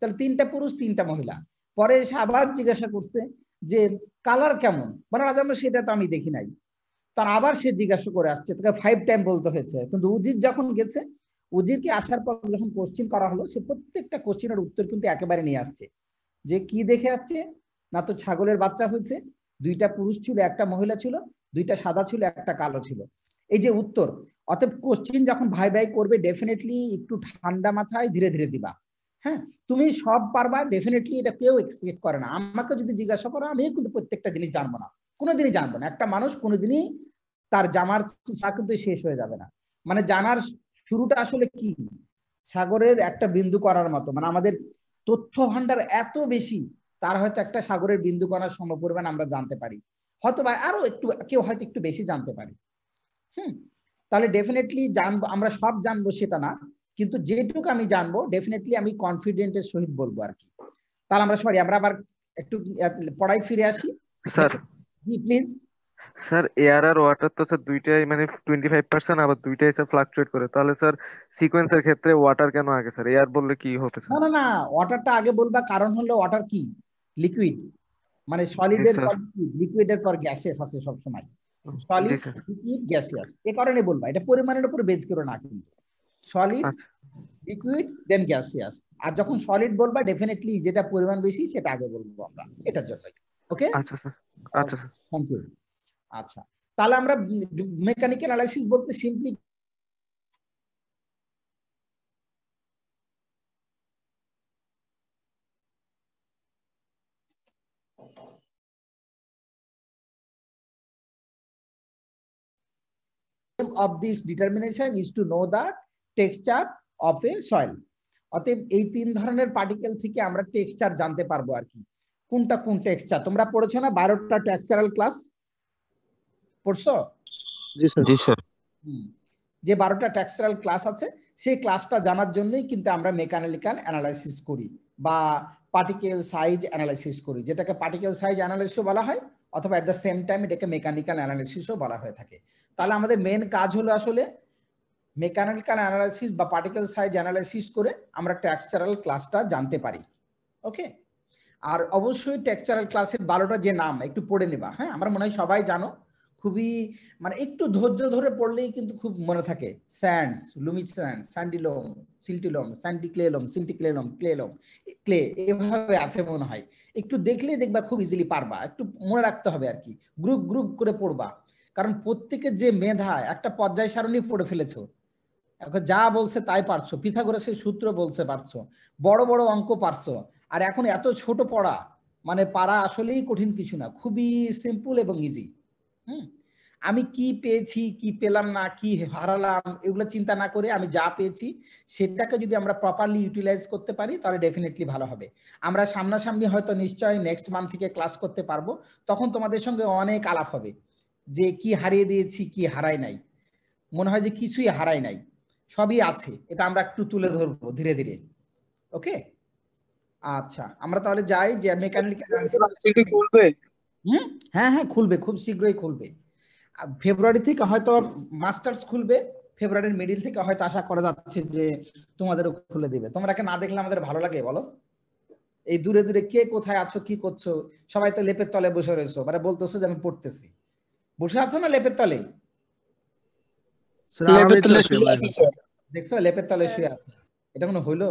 তাহলে তিনটা পুরুষ তিনটা মহিলা। পরে এসে আবার জিজ্ঞাসা করছে যে কালার কেমন, মানে রাজা সেটা তো আমি দেখি নাই। তার আবার সে জিজ্ঞাসা করে আসছে, তাকে ফাইভ টাইম বলতে হয়েছে। কিন্তু উজির যখন গেছে, উজিরকে আসার পর যখন কোশ্চিন করা হলো, সে প্রত্যেকটা কোশ্চিনের উত্তর কিন্তু একেবারে নিয়ে আসছে। যে কি দেখে আসছে না, তো ছাগলের বাচ্চা হয়েছে, দুইটা পুরুষ ছিল একটা মহিলা ছিল, দুইটা সাদা ছিল একটা কালো ছিল, এই যে উত্তর। অতএব কোশ্চিন যখন ভাই ভাই করবে ডেফিনেটলি একটু ঠান্ডা মাথায় ধীরে ধীরে দিবা। হ্যাঁ, তুমি সব পারবা ডেফিনেটলি, এটা কেউ এক্সপেক্ট করে না। আমাকে যদি জিজ্ঞাসা করো, আমি কিন্তু প্রত্যেকটা জিনিস জানবো না, কোনোদিনই জানবো না। একটা মানুষ কোনোদিনই তার জামার চা কিন্তু শেষ হয়ে যাবে না। মানে জানার শুরুটা আসলে কি, সাগরের একটা বিন্দু করার মতো। মানে আমাদের তথ্য ভান্ডার এত বেশি, তার হয়তো একটা সাগরের বিন্দু করার সমপরিমাণ আমরা জানতে পারি, হয়তো বা আরো একটু, কেউ হয়তো একটু বেশি জানতে পারি। হুম, তাহলে ডেফিনেটলি জানবো, আমরা সব জানবো সেটা না, কিন্তু যেটুকু আমি জানবো ডেফিনেটলি আমি কনফিডেন্টের সহিত বলবো আর কি। তাহলে আমরা সরি, আমরা আবার একটু পড়াই ফিরে আসি স্যার। জি প্লিজ। স্যার এয়ার আর ওয়াটার তো স্যার দুইটাই মানে টোয়েন্টি ফাইভ পার্সেন্ট, আবার দুইটাই স্যার ফ্লাকচুয়েট করে। তাহলে স্যার সিকোয়েন্সের ক্ষেত্রে ওয়াটার কেন আগে স্যার? এয়ার বললে কি হতে না স্যার? না না, ওয়াটারটা আগে বলবা, কারণ হলো ওয়াটার কি লিকুইড, মানে সলিডের পর লিকুইডের পর গ্যাসিয়াস আছে সবসময়, সলিড লিকুইড গ্যাসিয়াস, এ কারণে বলবা। এটা পরিমাণের উপর বেস করে না, কিন্তু সলিড লিকুইড দেন গ্যাসিয়াস। আর যখন সলিড বলবা ডেফিনেটলি যেটা পরিমাণ বেশি সেটা আগে বলবো আমরা, এটার জন্য। ওকে, আচ্ছা স্যার, আচ্ছা স্যার, থ্যাংক ইউ। আচ্ছা, তাহলে আমরা মেকানিক্যাল অ্যানালাইসিস বলতে simply of this determination is to know the texture of a soil. অতএব এই তিন ধরনের পার্টিকেল থেকে আমরা টেক্সচার জানতে পারবো আর কি। কোনটা কোন টেক্সচার তোমরা পড়েছো না, বারোটা টেক্সচারাল ক্লাস পড়ছো? জি স্যার। জি স্যার। যে বারোটা টেক্সচারাল ক্লাস আছে, সেই ক্লাসটা জানার জন্যই কিন্তু আমরা মেকানিক্যাল অ্যানালাইসিস করি বা পার্টিকেল সাইজ অ্যানালাইসিস করি, যেটাকে পার্টিকেল সাইজ অ্যানালাইসিসও বলা হয়, অথবা এট দ্য সেম টাইম এটাকে মেকানিক্যাল অ্যানালাইসিসও বলা হয়ে থাকে। তাহলে আমাদের মেন কাজ হলো আসলে মেকানিক্যাল অ্যানালাইসিস বা পার্টিকেল সাইজ অ্যানালাইসিস করে আমরা টেক্সচারাল ক্লাসটা জানতে পারি। ওকে, আর অবশ্যই টেক্সচারাল ক্লাসের বারোটা যে নাম একটু পড়ে নেবা। হ্যাঁ, আমরা মনে হয় সবাই জানো, খুবই মানে একটু ধৈর্য ধরে পড়লেই কিন্তু খুব মনে থাকে। Sands, loamy sand, sandy loam, silty loam, sandy clay loam, silty clay loam, clay loam, clay, এভাবে আছে মনে হয়। একটু দেখলেই দেখবা খুব ইজিলি পারবা, একটু মনে রাখতে হবে আর কি, গ্রুপ গ্রুপ করে পড়বা। কারণ প্রত্যেকের যে মেধা, একটা পর্যায় সারণী পড়ে ফেলেছো, এখন যা বলছে তাই পারছো, পিথাগোরাসের সূত্র বলছে পারছো, বড় বড় অঙ্ক পারছো। আর এখন এত ছোট পড়া, মানে পারা আসলেই কঠিন কিছু না, খুবই সিম্পল এবং ইজি। হুম, আমি কি পেয়েছি, কি পেলাম না, কি হারালাম, এগুলো চিন্তা না করে আমি যা পেয়েছি সেটাকে যদি আমরা প্রপারলি ইউটিলাইজ করতে পারি, তাহলে ডেফিনেটলি ভালো হবে। আমরা সামনাসামনি হয়তো নিশ্চয়ই নেক্সট মান্থ থেকে ক্লাস করতে পারবো, তখন তোমাদের সঙ্গে অনেক আলাপ হবে যে কি হারিয়ে দিয়েছি, কি হারাই নাই। মনে হয় যে কিছুই হারাই নাই, সবই আছে, এটা আমরা একটু তুলে ধরবো ধীরে ধীরে। ওকে, আচ্ছা আমরা তাহলে যাই যে মেকানিক্যাল খুলবে। হুম, হ্যাঁ হ্যাঁ খুলবে, খুব শীঘ্রই খুলবে। ফেব্রুয়ারি থেকে হয়তো মাস্টার্স খুলবে, ফেব্রুয়ারির মিডিল থেকে হয়তো আশা করা যাচ্ছে যে তোমাদেরও খুলে দিবে। তোমরা না দেখলে আমাদের ভালো লাগে বলো? এই দূরে দূরে কে কোথায় আছো, কি করছো, সবাই তো লেপের তলে বসে রয়েছো, মানে বলতেছো যে আমি পড়তেছি। বসে আছো না লেপের তলে? দেখছো লেপের তলে শুয়ে আছে, এটা কোনো হইলো?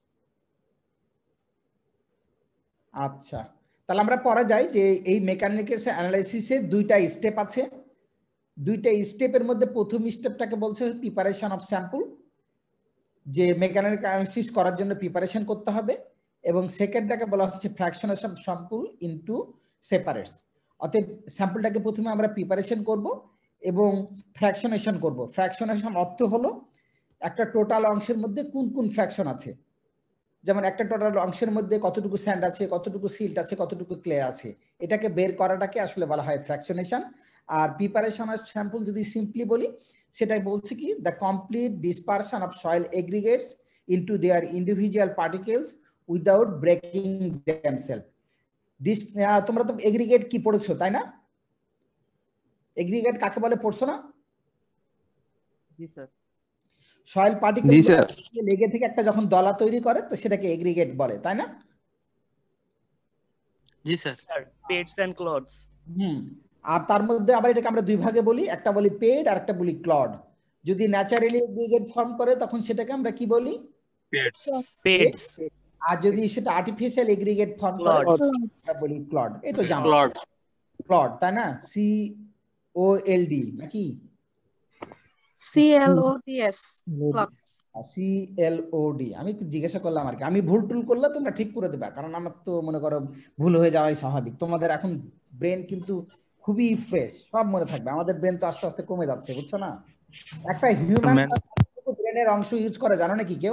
আচ্ছা, তাহলে আমরা পরে যাই যে এই মেকানিক্যাল অ্যানালাইসিসে দুইটা স্টেপ আছে। দুইটা স্টেপের মধ্যে প্রথম স্টেপটাকে বলছে প্রিপারেশন অফ স্যাম্পল, যে মেকানিক্যাল অ্যানালাইসিস করার জন্য প্রিপারেশন করতে হবে, এবং সেকেন্ডটাকে বলা হচ্ছে fractionation of sample into separates. অতএব স্যাম্পলটাকে প্রথমে আমরা প্রিপারেশন করব এবং ফ্র্যাকশনেশন করব। ফ্র্যাকশনেশন অর্থ হলো একটা টোটাল অংশের মধ্যে কোন কোন ফ্র্যাকশন আছে, যেমন একটা টোটাল অংশের মধ্যে কতটুকু স্যান্ড আছে, কতটুকু সিল্ট আছে, কতটুকু ক্লে আছে, এটাকে বের করাটাকে আসলে বলা হয় ফ্র্যাকশনেশন। আর প্রিপারেশন অফ স্যাম্পল যদি সিম্পলি বলি, সেটাই বলছে কি the complete dispersion of soil aggregates into their individual particles without breaking themselves. This তোমরা তো এগ্রিগেট কি পড়েছো তাই না? এগ্রিগেট কাকে বলে পড়ছো না? জি স্যার। সয়েল পার্টিকেল জি স্যার। লেগে থেকে একটা যখন দলা তৈরি করে তো সেটাকে এগ্রিগেট বলে, তাই না? জি স্যার। পেডস এন্ড ক্লডস। হুম। আর তার মধ্যে আবার এটাকে আমরা দুই ভাগে বলি, একটা বলি পেড আর একটা বলি ক্লড। যদি ন্যাচারালি এগ্রিগেট ফর্ম করে তখন সেটাকে আমরা কি বলি? পেডস। পেডস। আর যদি সেটা আর্টিফিশিয়াল এগ্রিগেট ফর্ম করে ক্লডস। আমরা বলি ক্লড। এই তো জানো ক্লড। ক্লড, তাই না? সি ও এল ডি নাকি? C L O D S clods. C L O D. আমি একটু জিজ্ঞাসা করলাম আর কি, আমি ভুল টুল করলে তোমরা ঠিক করে দেবা, কারণ আমার তো মনে করো ভুল হয়ে যাওয়াই স্বাভাবিক। তোমাদের এখন ব্রেন কিন্তু খুবই ফ্রেশ, সব মনে থাকবে। আমাদের ব্রেন তো আস্তে আস্তে কমে যাচ্ছে, বুঝছো না? একটা হিউম্যান ব্রেনের অংশ ইউজ করে জানো নাকি কেউ?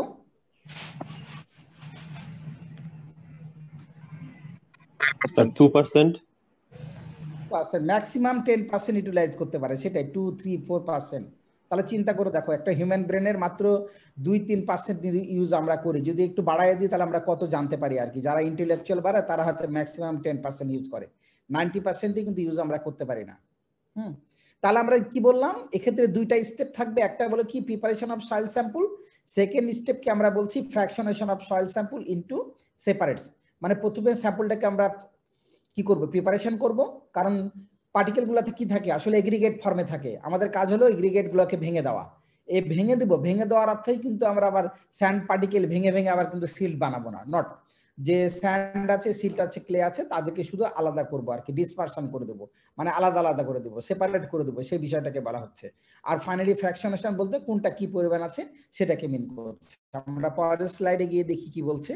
Two percent maximum ten percent utilise করতে পারে, সেটাই টু থ্রি ফোর পার্সেন্ট। তাহলে চিন্তা করে দেখো, একটা হিউম্যান ব্রেনের মাত্র দুই তিন পার্সেন্ট ইউজ আমরা করি। যদি একটু বাড়াই দিই তাহলে আমরা কত জানতে পারি আর কি। যারা ইন্টেলেকচুয়াল বাড়ায় তারা হয়তো ম্যাক্সিমাম টেন পার্সেন্ট ইউজ করে, নাইনটি পার্সেন্টই কিন্তু ইউজ আমরা করতে পারি না। হুম। তাহলে আমরা কি বললাম, এক্ষেত্রে দুইটা স্টেপ থাকবে। একটা বলে কি preparation of soil sample, second স্টেপকে আমরা বলছি fractionation of soil sample into separates. মানে প্রথমে স্যাম্পলটাকে আমরা কি করব, প্রিপারেশন করব, কারণ পার্টিকেল গুলাতে কি থাকে আসলে এগ্রিগেট ফর্মে থাকে। আমাদের কাজ হলো এগ্রিগেট গুলোকে ভেঙে দেওয়া। এই ভেঙে দেব, ভেঙে দেওয়ার অর্থই কিন্তু আমরা আবার স্যান্ড পার্টিকেল ভেঙে ভেঙে আবার কিন্তু সিল্ট বানাবো না, নট। যে স্যান্ড আছে, সিল্ট আছে, ক্লে আছে, তাদেরকে শুধু আলাদা করবো আর কি, ডিসপারশন করে দেবো, মানে আলাদা আলাদা করে দেবো, সেপারেট করে দেবো, সেই বিষয়টাকে বলা হচ্ছে। আর ফাইনালি ফ্র্যাকশনেশন বলতে কোনটা কি পরিমাণ আছে সেটাকে মিন করছে। আমরা পরের স্লাইডে গিয়ে দেখি কি বলছে।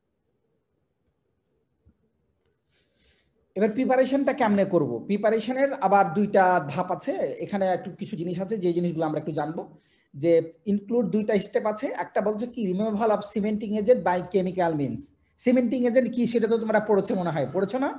এবার প্রিপারেশনটা কেমনে করব? প্রিপারেশনের আবার দুইটা ধাপ আছে। এখানে একটু কিছু জিনিস আছে যে জিনিসগুলো আমরা একটু জানবো। যে ইনক্লুড দুইটা স্টেপ আছে। একটা বলছে কি removal of cementing agent by chemical means. Cementing agent কি সেটা তো তোমরা পড়েছো মনে হয়, পড়েছো না?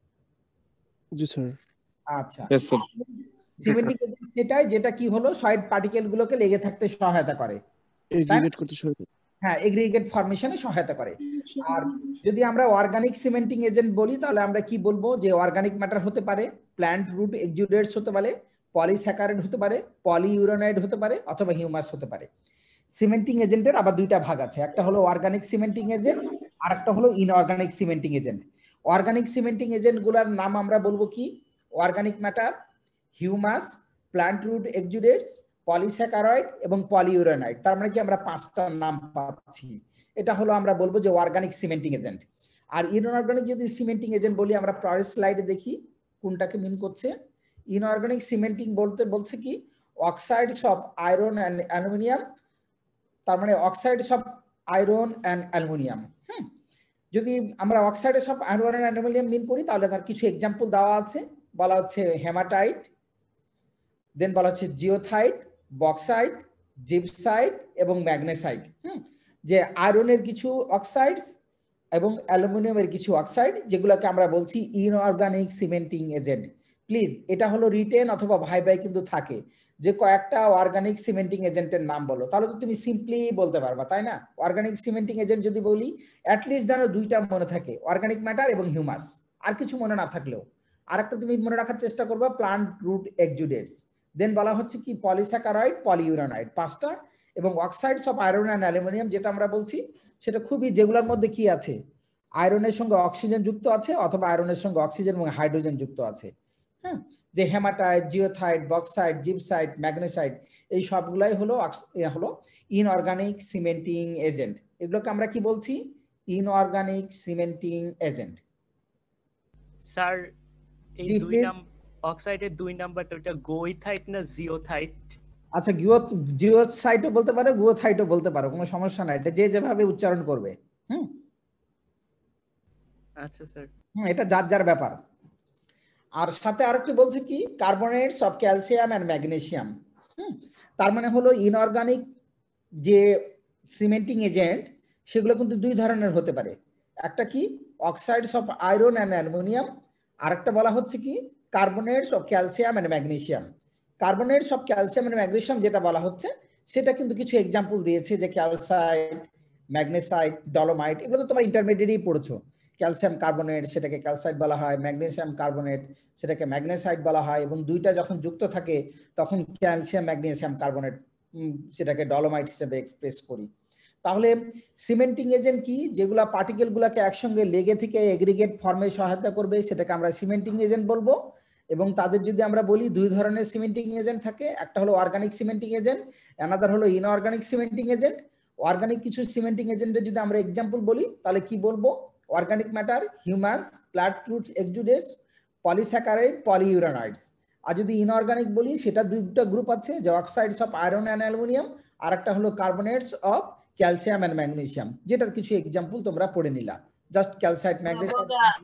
জি স্যার। আচ্ছা, সিমেন্টিং এজেন্ট সেটাই যেটা কি হলো সয়েড পার্টিকেল গুলোকে লেগে থাকতে সহায়তা করে, এগ্রিগেট করতে সহায়তা। হ্যাঁ, এগ্রিগেট ফর্মেশনে সহায়তা করে। আর যদি আমরা অর্গানিক সিমেন্টিং এজেন্ট বলি তাহলে আমরা কি বলবো, যে অর্গানিক ম্যাটার হতে পারে, প্ল্যান্ট রুট এক্সুডেটস হতে পারে, পলিস্যাকারাইড হতে পারে, পলিইউরেনাইড হতে পারে, অথবা হিউমাস হতে পারে। সিমেন্টিং এজেন্টের আবার দুইটা ভাগ আছে, একটা হলো অর্গানিক সিমেন্টিং এজেন্ট আর একটা হলো inorganic cementing agent. Organic cementing agent গুলার নাম আমরা বলবো কি, organic matter, humus, plant root exudates, polysaccharide এবং পলিইউরেনাইড। তার মানে কি আমরা পাঁচটা নাম পাচ্ছি। এটা হলো আমরা বলবো যে অর্গানিক সিমেন্টিং এজেন্ট। আর ইনঅর্গানিক যদি সিমেন্টিং এজেন্ট বলি, আমরা পরের স্লাইডে দেখি কোনটাকে মিন করছে। ইনঅর্গানিক সিমেন্টিং বলতে বলছে কি oxides of iron and aluminium, তার মানে oxides of iron and aluminium. হুম, যদি আমরা oxides of iron and aluminium mean করি তাহলে তার কিছু এক্সাম্পল দেওয়া আছে। বলা হচ্ছে হেমাটাইট, দেন বলা হচ্ছে জিওথাইট, বক্সাইট, জিপসাইট এবং ম্যাগনেসাইট। হুম, যে আয়রনের কিছু অক্সাইডস এবং অ্যালুমিনিয়ামের কিছু অক্সাইড, যেগুলোকে আমরা বলছি ইনঅর্গানিক সিমেন্টিং এজেন্ট। প্লিজ এটা হলো রিটেন অথবা ভাই ভাই কিন্তু থাকে যে কয়েকটা অর্গানিক সিমেন্টিং এজেন্টের নাম বলো, তাহলে তো তুমি সিম্পলি বলতে পারবা, তাই না? অর্গানিক সিমেন্টিং এজেন্ট যদি বলি অ্যাটলিস্ট যেন দুইটা মনে থাকে, অর্গানিক ম্যাটার এবং হিউমাস। আর কিছু মনে না থাকলেও আরেকটা তুমি মনে রাখার চেষ্টা করবা, প্লান্ট রুট এক্সুডেটস। দেন বলা হচ্ছে কি পলিস্যাকারয়েড, পলিইউরেনাইড, পাঁচটা। এবং oxides of iron and aluminium যেটা আমরা বলছি সেটা খুবই, যেগুলোর মধ্যে কি আছে আয়রনের সঙ্গে অক্সিজেন যুক্ত আছে অথবা আয়রনের সঙ্গে অক্সিজেন এবং হাইড্রোজেন যুক্ত আছে। হ্যাঁ, যে haematite, goethite, bauxite, gibbsite, magnesite, এই সবগুলাই হলো হলো ইনঅর্গানিক সিমেন্টিং এজেন্ট। এগুলোকে আমরা কি বলছি, ইনঅর্গানিক সিমেন্টিং এজেন্ট। স্যার এই দুই নাম অক্সাইডের দুই নাম্বারটা ওটা গোইথাইট না জিওথাইট? আচ্ছা, গিও জিওসাইটও বলতে পারো, গুয়োথাইটও বলতে পারো, কোনো সমস্যা নাই, এটা যে যেভাবে উচ্চারণ করবে। হুম, আচ্ছা স্যার। হুম, এটা যার যার ব্যাপার। আর সাথে আরেকটি বলছে কি carbonates of calcium and magnesium. হুম, তার মানে হলো ইনঅর্গানিক যে সিমেন্টিং এজেন্ট সেগুলো কিন্তু দুই ধরনের হতে পারে। একটা কি oxides of iron and aluminium, আর একটা বলা হচ্ছে কি carbonates of calcium and magnesium. Carbonates of calcium and magnesium যেটা বলা হচ্ছে সেটা কিন্তু কিছু এক্সাম্পল দিয়েছে, যে ক্যালসাইট, ম্যাগনেসাইট, ডলোমাইট, এগুলো তো তোমরা ইন্টারমিডিয়েটেই পড়েছো। ক্যালসিয়াম কার্বনেট সেটাকে ক্যালসাইট বলা হয়, ম্যাগনেসিয়াম কার্বনেট সেটাকে ম্যাগনেসাইট বলা হয়, এবং দুইটা যখন যুক্ত থাকে তখন ক্যালসিয়াম ম্যাগনেসিয়াম কার্বনেট সেটাকে ডলোমাইট হিসেবে এক্সপ্রেস করি। তাহলে সিমেন্টিং এজেন্ট কি? যেগুলা পার্টিকেল গুলাকে একসঙ্গে লেগে থেকে এগ্রিগেট ফর্মে সহায়তা করবে সেটাকে আমরা সিমেন্টিং এজেন্ট বলবো। এবং তাদের যদি আমরা বলি দুই ধরনের সিমেন্টিং এজেন্ট থাকে, একটা হলো অর্গানিক সিমেন্টিং এজেন্ট, অ্যানাদার হলো ইনঅর্গানিক সিমেন্টিং এজেন্ট। অর্গানিক কিছু সিমেন্টিং এজেন্টের যদি আমরা এক্সাম্পল বলি তাহলে কি বলবো? Organic matter, humans, plant root exudates, polysaccharide, polyuronides. আর যদি ইনঅর্গানিক বলি সেটা দুইটা গ্রুপ আছে, যে oxides of iron and aluminium, আর একটা হলো carbonates of calcium and magnesium, যেটার কিছু এক্সাম্পল তোমরা পড়ে নিলা। Just calcite, magnesium.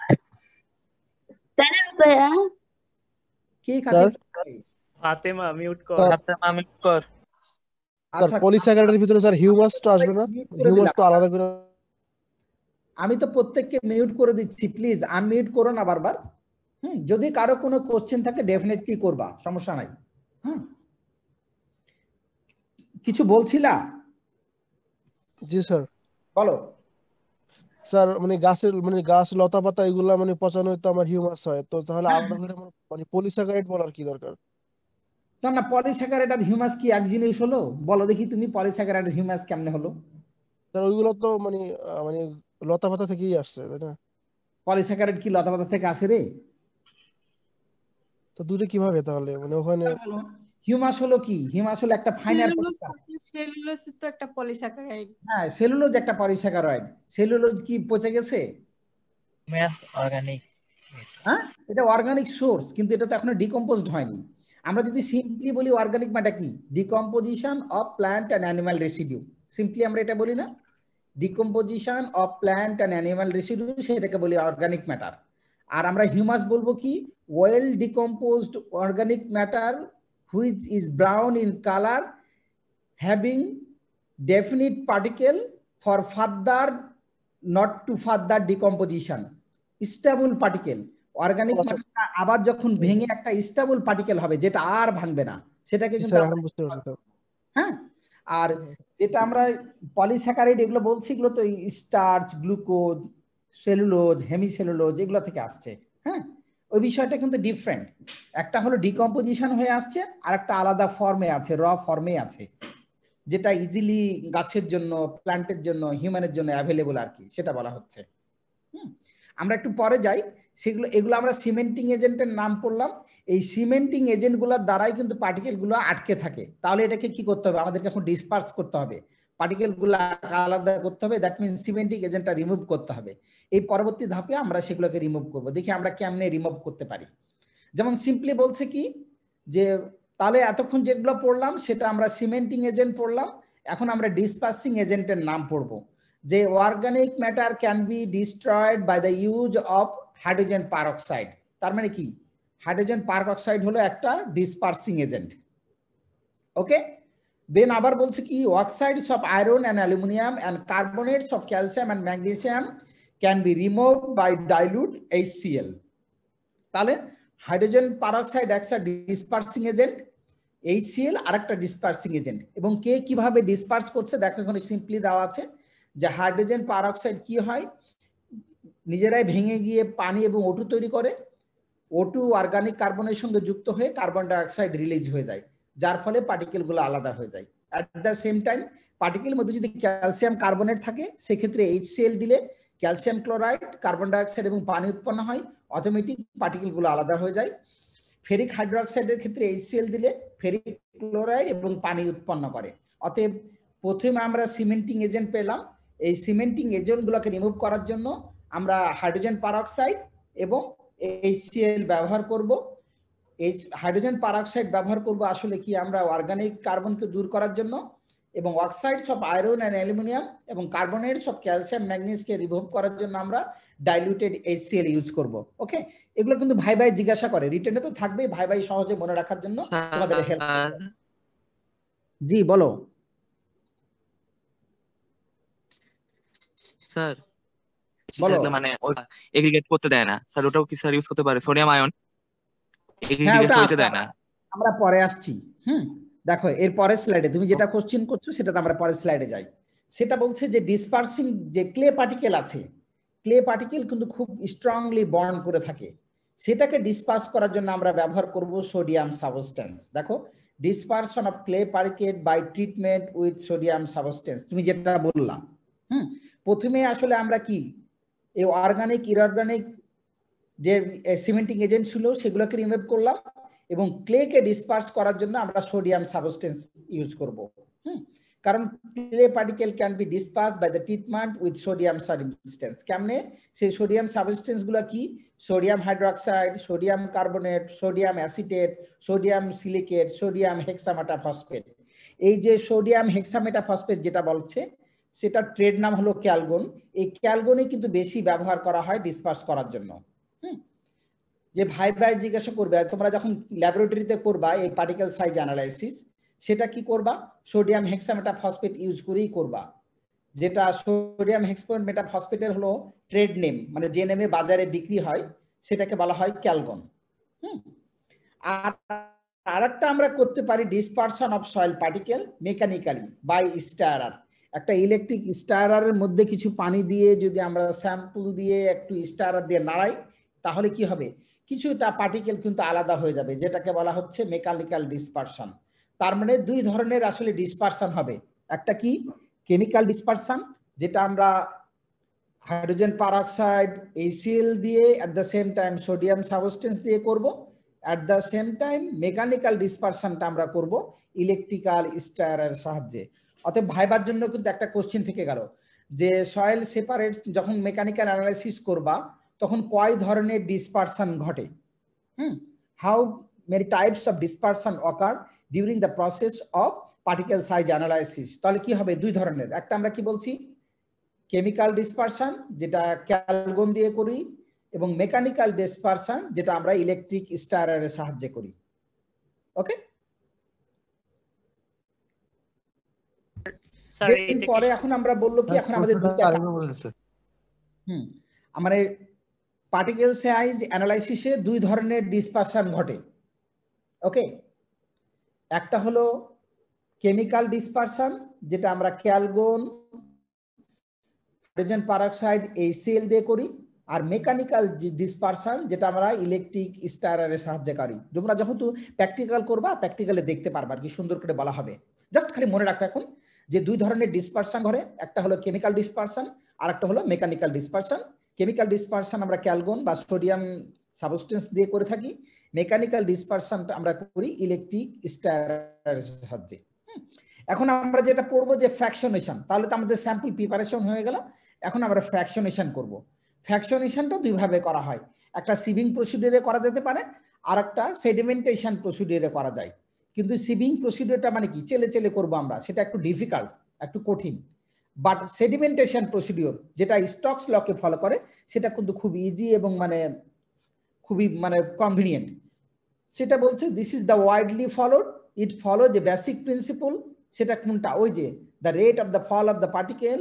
কি খাতে? ফাতেমা মিউট কর। ফাতেমা মিউট কর। স্যার পলিস্যাকারাইডের ভিতরে স্যার হিউমাস তো আসবে না? হিউমাস তো আলাদা করে। আমি তো প্রত্যেককে মিউট করে দিচ্ছি, প্লিজ আনমিউট করো না বারবার। হুম, যদি কারো কোনো কোশ্চেন থাকে ডেফিনেটলি করবা, সমস্যা নাই। হুম, কিছু বলছিলা? জি স্যার বলো। স্যার মানে গাছের মানে গাছ লতা পাতা এগুলা মানে পচানো তো আমার হিউমাস হয়, তো তাহলে আলাদা করে মানে পলিস্যাকারাইড বলার কি দরকার? না না, পলিস্যাকারাইড আর হিউমাস কি এক জিনিস হলো? বলো দেখি তুমি, পলিস্যাকারাইড আর হিউমাস কেমনে হলো? স্যার ওইগুলো তো মানে মানে লতা পাতা থেকেই আসছে, তাই না? পলিস্যাকারাইড কি লতা পাতা থেকে আসে রে? তো দুটো কিভাবে তাহলে মানে ওখানে? হিউমাস হলো কি? হিউমাস হলো একটা ফাইনাল সেলুলোজ তো একটা পলিস্যাকারাইড। হ্যাঁ, সেলুলোজ একটা পলিস্যাকারাইড। সেলুলোজ কি পচে গেছে? ম্যাথ অর্গানিক। হ্যাঁ, এটা অর্গানিক সোর্স, কিন্তু এটা তো এখনো ডিকম্পোজড হয়নি। আমরা যদি সিম্পলি বলি অর্গানিক ম্যাটার কি? Decomposition of plant and animal residue. Simply আমরা এটা বলি না, decomposition of plant and animal residue, সেটাকে বলি অর্গানিক ম্যাটার। আর আমরা হিউমাস বলবো কি? Well decomposed organic matter which is brown in colour, having definite particle for further not to further decomposition, stable particle। Organic আবার যখন ভেঙে একটা স্টেবল পার্টিকেল হবে যেটা আর ভাঙবে না, সেটাকে কিন্তু হ্যাঁ। আর যেটা আমরা পলিস্যাকারাইড এগুলো বলছি, এগুলো তো স্টার্চ, গ্লুকোজ, সেলুলোজ, হেমিসেলুলোজ এগুলো থেকে আসছে। হ্যাঁ, ওই বিষয়টা কিন্তু ডিফারেন্ট। একটা হলো ডিকম্পোজিশন হয়ে আসছে, আর একটা আলাদা ফর্মে আছে, র ফর্মে আছে, যেটা ইজিলি গাছের জন্য, প্ল্যান্টের জন্য, হিউম্যানের জন্য অ্যাভেলেবল আর কি, সেটা বলা হচ্ছে। হুম, আমরা একটু পরে যাই। সেগুলো এগুলো আমরা সিমেন্টিং এজেন্টের নাম পড়লাম। এই সিমেন্টিং এজেন্টগুলোর দ্বারাই কিন্তু পার্টিকেলগুলো আটকে থাকে। তাহলে এটাকে কি করতে হবে? আমাদেরকে এখন ডিসপার্স করতে হবে, পার্টিকেলগুলো আলাদা করতে হবে। দ্যাট মিনস সিমেন্টিং এজেন্টটা রিমুভ করতে হবে। এই পরবর্তী ধাপে আমরা সেগুলোকে রিমুভ করব। দেখি আমরা কেমনে রিমুভ করতে পারি। যেমন সিম্পলি বলছে কি, যে তাহলে এতক্ষণ যেগুলো পড়লাম সেটা আমরা সিমেন্টিং এজেন্ট পড়লাম। এখন আমরা ডিসপার্সিং এজেন্টের নাম পড়ব। যে organic matter can be destroyed by the use of hydrogen peroxide. তার মানে কি? হাইড্রোজেন পারঅক্সাইড হলো একটা ডিসপার্সিং এজেন্ট। ওকে, দেন আবার বলছে কি, oxides of iron and aluminium and carbonates of calcium and magnesium can be removed by dilute H C L. তাহলে hydrogen peroxide একটা dispersing agent, H C L আরেকটা ডিসপার্সিং এজেন্ট। এবং কে কিভাবে ডিসপার্স করছে দেখো, এখানে সিম্পলি দেওয়া আছে যে হাইড্রোজেন পারঅক্সাইড কি হয়, নিজেরাই ভেঙে গিয়ে পানি এবং ওটু তৈরি করে। ওটু অর্গানিক কার্বনের সঙ্গে যুক্ত হয়ে কার্বন ডাইঅক্সাইড রিলিজ হয়ে যায়, যার ফলে পার্টিকেলগুলো আলাদা হয়ে যায়। অ্যাট দ্য সেম টাইম পার্টিকেলের মধ্যে যদি ক্যালসিয়াম কার্বনেট থাকে, সেক্ষেত্রে এইচ সি এল দিলে ক্যালসিয়াম ক্লোরাইড, কার্বন ডাইঅক্সাইড এবং পানি উৎপন্ন হয়, অটোমেটিক পার্টিকেলগুলো আলাদা হয়ে যায়। ফেরিক হাইড্রোক্সাইডের ক্ষেত্রে এইচ সি এল দিলে ফেরিক ক্লোরাইড এবং পানি উৎপন্ন করে। অতএব প্রথমে আমরা সিমেন্টিং এজেন্ট পেলাম। এই সিমেন্টিং এজেন্টগুলোকে রিমুভ করার জন্য আমরা হাইড্রোজেন পারঅক্সাইড এবং এইচ সি এল ব্যবহার করব। এই হাইড্রোজেন পারঅক্সাইড ব্যবহার করব আসলে কি, আমরা অর্গানিক কার্বনকে দূর করার জন্য, এবং oxides of iron and aluminium এবং কার্বনেটস অফ ক্যালসিয়াম ম্যাগনেসকে রিমুভ করার জন্য আমরা diluted H C L use করব। ওকে, এগুলো কিন্তু ভাই ভাই জিজ্ঞাসা করে, রিটেনে তো থাকবে, ভাই ভাই সহজে মনে রাখার জন্য তোমাদের হেল্প করবে। জি বলো স্যার। বলো। মানে এগ্রিগেট করতে দেয় না স্যার, ওটাও কি স্যার ইউজ করতে পারে? সোডিয়াম আয়ন হ্যাঁ, এগ্রিগেট করতে দেয় না। আমরা পরে আসছি। হুম, দেখো এর পরের স্লাইডে তুমি যেটা কোশ্চেন করছো সেটাতে আমরা পরের স্লাইডে যাই। সেটা বলছে যে ডিসপার্সিং যে ক্লে পার্টিকেল আছে, ক্লে পার্টিকেল কিন্তু খুব স্ট্রংলি বন্ড করে থাকে। সেটাকে ডিসপার্স করার জন্য আমরা ব্যবহার করব সোডিয়াম সাবস্টেন্স। দেখো, dispersion of clay particle by treatment with sodium substance, তুমি যেটা বললা। হুম, প্রথমে আসলে আমরা কি এই অর্গানিক ইনঅর্গানিক যে সিমেন্টিং এজেন্ট ছিল সেগুলোকে রিমুভ করলাম এবং ক্লেকে ডিসপার্স করার জন্য আমরা সোডিয়াম সাবস্টেন্স ইউজ করব। হুম, কারণ clay particle can be disperse by the treatment with sodium substance. কেমনে? সেই সোডিয়াম সাবস্টেন্স গুলো কি? Sodium hydroxide, sodium carbonate, sodium acetate, sodium silicate, sodium hexametaphosphate. এই যে সোডিয়াম হেক্সামেটাফসফেট যেটা বলছে সেটা ট্রেড নাম হলো ক্যালগন। এই ক্যালগনই কিন্তু বেশি ব্যবহার করা হয় ডিসপার্স করার জন্য। হুম, যে ভাই ভাই জিজ্ঞাসা করবে তোমরা যখন ল্যাবরেটরিতে করবা এই পার্টিকেল সাইজ অ্যানালাইসিস, সেটা কি করবা? সোডিয়াম হেক্সামেটাফসফেট ইউজ করেই করবা, যেটা সোডিয়াম হেক্সামেটাফসফেটের হলো ট্রেড নেম, মানে যে নেমে বাজারে বিক্রি হয় সেটাকে বলা হয় ক্যালগন। হুম, আর আরেকটা আমরা করতে পারি dispersion of soil particle mechanically by stirrer. একটা ইলেকট্রিক স্টারারের মধ্যে কিছু পানি দিয়ে যদি আমরা স্যাম্পল দিয়ে একটু স্টারার দিয়ে নাড়াই, তাহলে কি হবে? কিছুটা পার্টিকেল কিন্তু আলাদা হয়ে যাবে, যেটাকে বলা হচ্ছে মেকানিক্যাল ডিসপারশন। তার মানে দুই ধরনের আসলে ডিসপারশন হবে। একটা কি কেমিক্যাল ডিসপারশন, যেটা আমরা হাইড্রোজেন পারঅক্সাইড এইচসিএল দিয়ে at the same time sodium substance দিয়ে করব। At the same time mechanical ডিসপারশনটা আমরা করব ইলেকট্রিক্যাল স্টারারের সাহায্যে। অতএব ভাইবার জন্য কিন্তু একটা কোশ্চেন থেকে গেল যে সয়েল সেপারেটস যখন মেকানিক্যাল অ্যানালাইসিস করবা তখন কয় ধরনের ডিসপারশন ঘটে। হুম, how many types of dispersion occur during the process of particle size analysis. তাহলে কি হবে? দুই ধরনের। একটা আমরা কি বলছি কেমিক্যাল ডিসপারশন, যেটা ক্যালগন দিয়ে করি, এবং মেকানিক্যাল ডিসপারশন যেটা আমরা ইলেকট্রিক স্টারারের সাহায্যে করি। ওকে, পরে এখন আমরা বললো কি এখন আমাদের দুইটা হুম আমাদের পার্টিকেল সাইজ অ্যানালাইসিসে দুই ধরনের ডিসপারশন ঘটে। ওকে, একটা হলো কেমিক্যাল ডিসপারশন, যেটা আমরা ক্যালগন, হাইড্রোজেন পারঅক্সাইড এইচসিএল দিয়ে করি, আর মেকানিক্যাল ডিসপারশন যেটা আমরা ইলেকট্রিক স্টারারের সাহায্যে করি। তোমরা যখন তো প্র্যাকটিক্যাল করবা প্র্যাকটিক্যালে দেখতে পারবা কি সুন্দর করে বলা হবে। জাস্ট খালি মনে রাখো এখন যে দুই ধরনের ডিসপারশন ঘটে, একটা হলো কেমিক্যাল ডিসপারশন আর একটা হলো মেকানিক্যাল ডিসপারশন। কেমিক্যাল ডিসপারশন আমরা ক্যালগন বা সোডিয়াম সাবস্টেন্স দিয়ে করে থাকি, মেকানিক্যাল ডিসপারশনটা আমরা করি ইলেকট্রিক স্টারারের সাহায্যে। এখন আমরা যেটা পড়বো যে ফ্র্যাকশনেশন, তাহলে তো আমাদের স্যাম্পল প্রিপারেশন হয়ে গেল। এখন আমরা ফ্র্যাকশনেশন করব। ফ্র্যাকশনেশনটা দুইভাবে করা হয়, একটা সিভিং প্রসিডিউরে করা যেতে পারে আর একটা সেডিমেন্টেশন প্রসিডিউরে করা যায়। কিন্তু সিভিং প্রসিডিউরটা মানে কি চেলে চেলে করব আমরা, সেটা একটু ডিফিকাল্ট, একটু কঠিন। বাট সেডিমেন্টেশন প্রসিডিউর যেটা স্টকস লকে ফলো করে সেটা কিন্তু খুব ইজি এবং মানে খুবই মানে কনভিনিয়েন্ট। সেটা বলছে this is the widely followed, it follow যে বেসিক প্রিন্সিপল। সেটা কোনটা? ওই যে the rate of the fall of the particle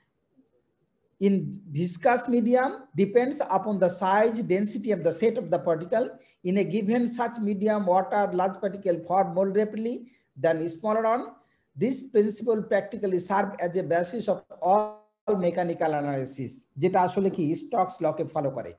in viscous medium depends upon the size density of the set of the particle in a given such medium. Water large particle form more rapidly than smaller one. This principle practically serve as a basis of all mechanical analysis, যেটা আসলে কি stocks লকে follow করে।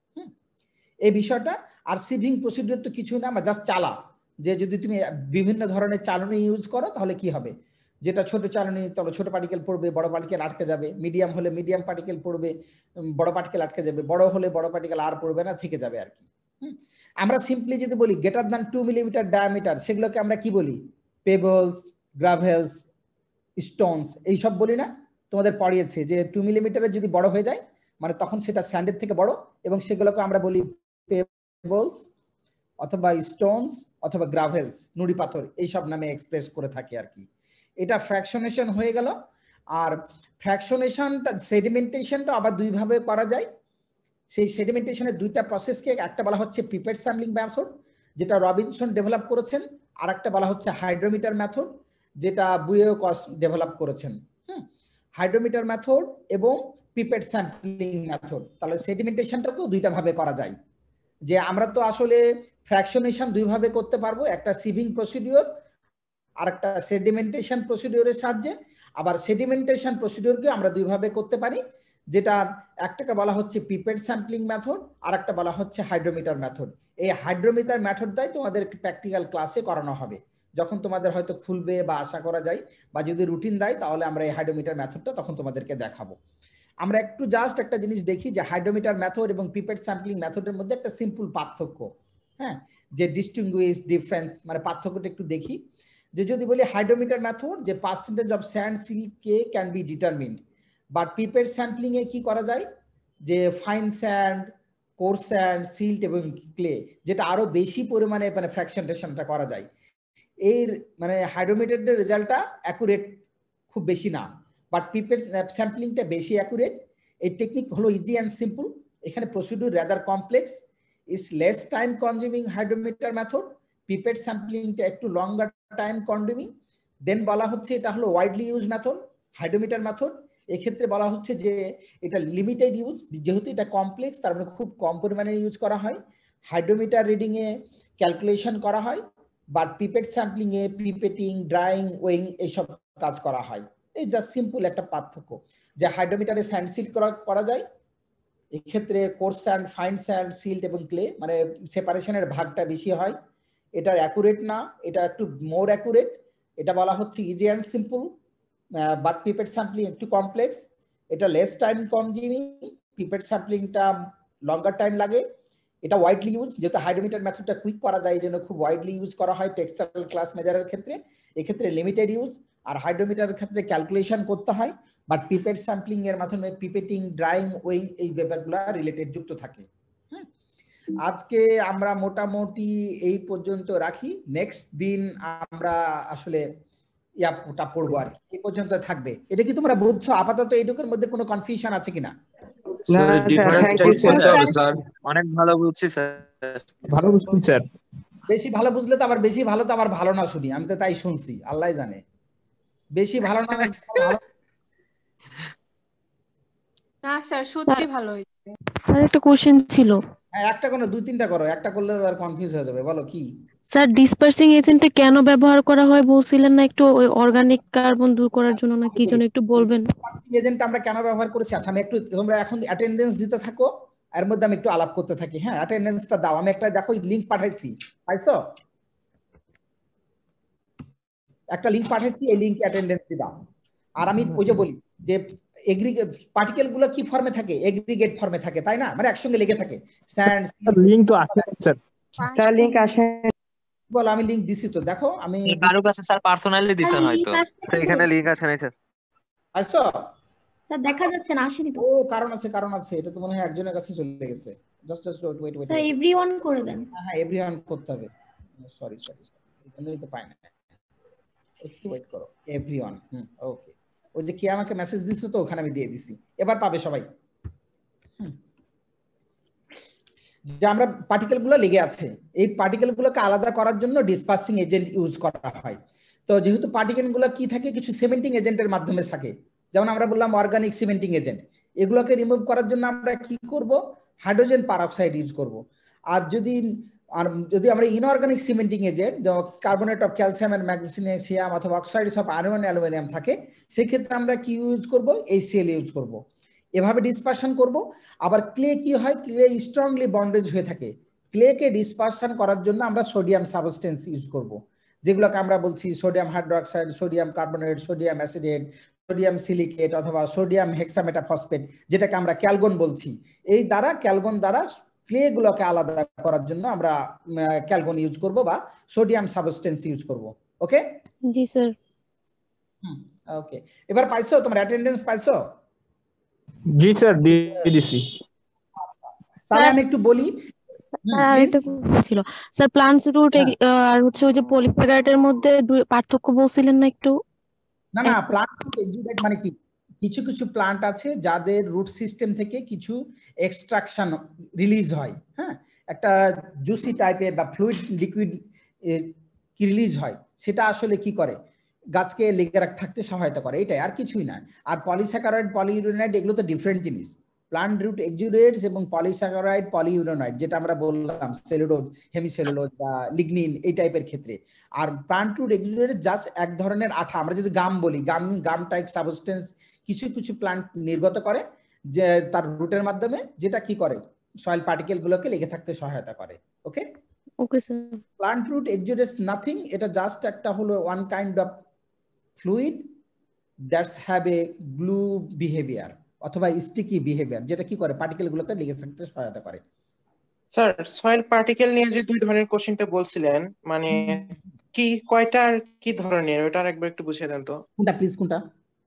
এই বিষয়টা আর সিভিং procedure তো কিছু না, আমরা জাস্ট চালা, যে যদি তুমি বিভিন্ন ধরনের চালনী ইউজ করো তাহলে কি হবে, যেটা ছোট চালনী তাহলে ছোট পার্টিকেল পড়বে, বড় পার্টিকেল আটকে যাবে, মিডিয়াম হলে মিডিয়াম পার্টিকেল পড়বে, বড় পার্টিকেল আটকে যাবে, বড় হলে বড় পার্টিকেল আর পড়বে না, থেকে যাবে আর কি। আমরা সিম্পলি যদি বলি greater than two millimetre diameter, সেগুলোকে আমরা কি বলি? পেবলস, গ্রাভেলস, স্টোনস, এইসব বলি না? তোমাদের পড়িয়েছে যে টু মিলিমিটারের যদি বড় হয়ে যায় মানে তখন সেটা স্যান্ডের থেকে বড়, এবং সেগুলোকে আমরা বলি পেবলস অথবা স্টোনস অথবা গ্রাভেলস, নুড়ি পাথর, এইসব নামে এক্সপ্রেস করে থাকি আর কি। এটা ফ্র্যাকশনেশন হয়ে গেল। আর ফ্র্যাকশনেশনটা সেডিমেন্টেশনটা আবার দুইভাবে করা যায়। সেই সেডিমেন্টেশনের দুইটা প্রসেসকে একটা বলা হচ্ছে পিপেট স্যাম্পলিং মেথড, যেটা রবিনসন ডেভেলপ করেছেন, আর একটা বলা হচ্ছে হাইড্রোমিটার মেথড, যেটা বুয়েকস ডেভেলপ করেছেন। হুম, হাইড্রোমিটার মেথড এবং পিপেট স্যাম্পলিং মেথড। তাহলে সেডিমেন্টেশনটাকেও দুইটা ভাবে করা যায়। যে আমরা তো আসলে ফ্র্যাকশনেশন দুইভাবে করতে পারবো, একটা সিভিং প্রসিডিওর আর একটা সেডিমেন্টেশন প্রসিডিওরের সাহায্যে। আবার সেডিমেন্টেশন প্রসিডিওরকে আমরা দুইভাবে করতে পারি, যেটা একটাকে বলা হচ্ছে পিপেট স্যাম্পলিং মেথড, আর একটা বলা হচ্ছে হাইড্রোমিটার মেথড। এই হাইড্রোমিটার মেথডটাই তোমাদের প্র্যাকটিক্যাল ক্লাসে করানো হবে যখন তোমাদের হয়তো খুলবে বা আশা করা যায়, বা যদি রুটিন দেয় তাহলে আমরা এই হাইড্রোমিটার মেথডটা তখন তোমাদেরকে দেখাবো। আমরা একটু জাস্ট একটা জিনিস দেখি যে হাইড্রোমিটার মেথড এবং পিপেট স্যাম্পলিং মেথডের মধ্যে একটা সিম্পল পার্থক্য, হ্যাঁ, যে ডিস্টিংগুইশ ডিফারেন্স মানে পার্থক্যটা একটু দেখি। যে যদি বলি হাইড্রোমিটার মেথড, যে পার্সেন্টেজ অফ স্যান্ড সিল্ক কে can be determined, but pipette sampling এ কি করা যায় যে fine sand, coarse sand, silt এবং ক্লে, যেটা আরো বেশি পরিমাণে মানে ফ্র্যাকশনটেশনটা করা যায়। এর মানে হাইড্রোমিটারের রেজাল্টটা অ্যাকুরেট খুব বেশি না, বাট পিপেট স্যাম্পলিংটা বেশি অ্যাকুরেট। এই টেকনিক হলো ইজি অ্যান্ড সিম্পল, এখানে procedure rather complex, is less time consuming hydrometer method, pipette স্যাম্পলিংটা একটু লঙ্গার টাইম কনজিউমিং। দেন বলা হচ্ছে এটা হলো widely use method hydrometer method. এক্ষেত্রে বলা হচ্ছে যে এটা লিমিটেড ইউজ, যেহেতু এটা কমপ্লেক্স তার মানে খুব কম পরিমাণে ইউজ করা হয়। হাইড্রোমিটার রিডিং এ ক্যালকুলেশন করা হয়, বাট পিপেট স্যাম্পলিং এ পিপেটিং, ড্রাইং, ওয়েইং এইসব কাজ করা হয়। এই জাস্ট সিম্পল একটা পার্থক্য, যে হাইড্রোমিটারে স্যান্ড সিল্ট করা করা যায়, এক্ষেত্রে coarse sand, fine sand, silt এবং ক্লে মানে সেপারেশনের ভাগটা বেশি হয়। এটা অ্যাকুরেট না, এটা একটু মোর অ্যাকুরেট। এটা বলা হচ্ছে easy and simple, but pipette sampling একটু কমপ্লেক্স। এটা লেস টাইম কনজিউমিং, পিপেট স্যাম্পলিংটা লঙ্গার টাইম লাগে। এটা ওয়াইডলি ইউজ, যেহেতু হাইড্রোমিটার মেথডটা কুইক করা যায় এই জন্য খুব ওয়াইডলি ইউজ করা হয় টেক্সটাইল ক্লাস মেজারের ক্ষেত্রে। এক্ষেত্রে লিমিটেড ইউজ, আর হাইড্রোমিটারের ক্ষেত্রে ক্যালকুলেশন করতে হয়, বাট পিপেট স্যাম্পলিং এর মাধ্যমে পিপেটিং, ড্রাইং, ওয়েইং এই ব্যাপারগুলো রিলেটেড যুক্ত থাকে। হ্যাঁ, আজকে আমরা মোটামুটি এই পর্যন্ত রাখি। নেক্সট দিন আমরা আসলে ইয়াটা পড়বো আর কি, এই পর্যন্ত থাকবে। এটা কি তোমরা বুঝছো? আপাতত এইটুকুর মধ্যে কোনো কনফিউশন আছে কিনা? অনেক ভালো বুঝছি স্যার, ভালো বুঝছি স্যার। বেশি ভালো বুঝলে তো আবার বেশি ভালো তো আবার ভালো না শুনি, আমি তো তাই শুনছি, আল্লাহ জানে। বেশি ভালো না ভালো না স্যার, সত্যি ভালো হয়েছে স্যার। একটা কোশ্চেন ছিল। হ্যাঁ, একটা কোনো দুই তিনটা করো, একটা করলে আর কনফিউজ হয়ে যাবে। বলো কি স্যার, ডিসপার্সিং এজেন্টটা কেন ব্যবহার করা হয় বলছিলেন না একটু, ওই অর্গানিক কার্বন দূর করার জন্য না কি জন্য একটু বলবেন? ডিসপার্সিং এজেন্ট আমরা কেন ব্যবহার করেছি, আচ্ছা আমি একটু, তোমরা এখন অ্যাটেন্ডেন্স দিতে থাকো, এর মধ্যে আমি একটু আলাপ করতে থাকি। হ্যাঁ, অ্যাটেন্ডেন্সটা দাও। আমি একটা দেখো লিংক পাঠাইছি, পাইছো? একটা লিংক পাঠাইছি, এই লিংকে অ্যাটেন্ডেন্স দিবা। আর আমি ওই যে বলি যে এগ্রিগেট পার্টিকেল গুলো কি ফর্মে থাকে, এগ্রিগেট ফর্মে থাকে, তাই না? মানে একসঙ্গে লেগে থাকে। স্যান্ড লিংক তো আসে স্যার, স্যার লিংক আসে। বলো, আমি লিংক দিছি তো, দেখো আমি কারো কাছে স্যার পার্সোনালি দিছেন হয়তো। স্যার এখানে লিংক আসে নাই স্যার। আসছো স্যার? দেখা যাচ্ছে না, আসেনি তো। ও কারণ আছে, কারণ আছে, এটা তো মনে হয় একজনের কাছে চলে গেছে। Just just wait wait wait sir everyone করে দেন। হ্যাঁ, এভরিওয়ান করতে হবে। সরি সরি এজন্যই তো পাই না, একটু ওয়েট করো। Everyone, hmm, okay. ওই যে কে আমাকে মেসেজ দিচ্ছে তো, ওখানে আমি দিয়ে দিছি, এবার পাবে সবাই। যে আমরা পার্টিকেল গুলো লেগে আছে, এই পার্টিকেল গুলোকে আলাদা করার জন্য ডিসপার্সিং এজেন্ট ইউজ করা হয়। তো যেহেতু পার্টিকেল গুলো কি থাকে, কিছু সিমেন্টিং এজেন্টের মাধ্যমে থাকে, যেমন আমরা বললাম অর্গানিক সিমেন্টিং এজেন্ট, এগুলোকে রিমুভ করার জন্য আমরা কি করব, হাইড্রোজেন পারঅক্সাইড ইউজ করব। আর যদি আর যদি আমরা inorganic cementing agent, carbonate of calcium and magnesium অথবা অক্সাইডস অফ আয়রন অ্যালুমিনিয়াম থাকে, সেক্ষেত্রে আমরা কি ইউজ করব, এইচসিএল ইউজ করব। এভাবে ডিসপারশন করব। আবার ক্লে কি হয়, ক্লে স্ট্রংলি বন্ডেজ হয়ে থাকে, ক্লেকে ডিসপারশন করার জন্য আমরা সোডিয়াম সাবস্টেন্স ইউজ করব, যেগুলোকে আমরা বলছি sodium hydroxide, sodium carbonate, sodium acetate, sodium silicate অথবা সোডিয়াম হেক্সামেটাফসফেট, যেটাকে আমরা ক্যালগন বলছি। এই দ্বারা ক্যালগন দ্বারা ক্লে গুলোকে আলাদা করার জন্য আমরা ক্যালগন ইউজ করব বা সোডিয়াম সাবস্টেন্স ইউজ করব। ওকে জি স্যার। Hmm, okay. এবার পাইছো, তোমার অ্যাটেন্ডেন্স পাইছো? জি স্যার, দিয়ে দিছি। তাহলে আমি একটু বলি। আর একটা ছিল স্যার, প্লান্টস রুট আর হচ্ছে ওই যে পলিস্যাকারাইডের মধ্যে পার্থক্য বলছিলেন না একটু? না না, প্লান্ট রুট এক্সুডেট মানে কি, কিছু কিছু প্লান্ট আছে যাদের রুট সিস্টেম থেকে কিছু এক্সট্রাকশন রিলিজ হয়। হ্যাঁ, একটা জুসি টাইপের বা ফ্লুইড লিকুইড কি রিলিজ হয়, সেটা আসলে কি করে, গাছকে লেগে থাকতে সহায়তা করে, এটাই, আর কিছুই না। আর পলিস্যাকারাইড, পলিইউরেনাইড এগুলো তো ডিফারেন্ট জিনিস। প্লান্ট রুট এক্সুডেটস এবং পলিস্যাকারাইড, পলিইউরেনাইড, যেটা আমরা বললাম সেলুলোজ, হেমিসেলুলোজ বা লিগনিন এই টাইপের ক্ষেত্রে। আর প্লান্ট রুট এক্সুডেটস জাস্ট এক ধরনের আঠা, আমরা যদি গাম বলি, গাম গাম টাইপ সাবস্টেন্স কিছু কিছু প্লান্ট নির্গত করে, যে তার রুটের মাধ্যমে, যেটা কি করে সয়েল পার্টিকেল গুলোকে লেগে থাকতে সহায়তা করে। Okay okay sir. Plant root exudes nothing, এটা জাস্ট একটা হলো one kind of fluid that's have a glue behaviour অথবা স্টিকি বিহেভিয়ার, যেটা কি করে পার্টিকেল গুলোকে লেগে থাকতে সহায়তা করে। স্যার সয়েল পার্টিকেল নিয়ে যে দুই ধরনের কোশ্চেনটা বলছিলেন, মানে কি কয়টা আর কি ধরনের, ওটা একবার একটু বুঝিয়ে দেন তো। কোনটা প্লিজ, কোনটা?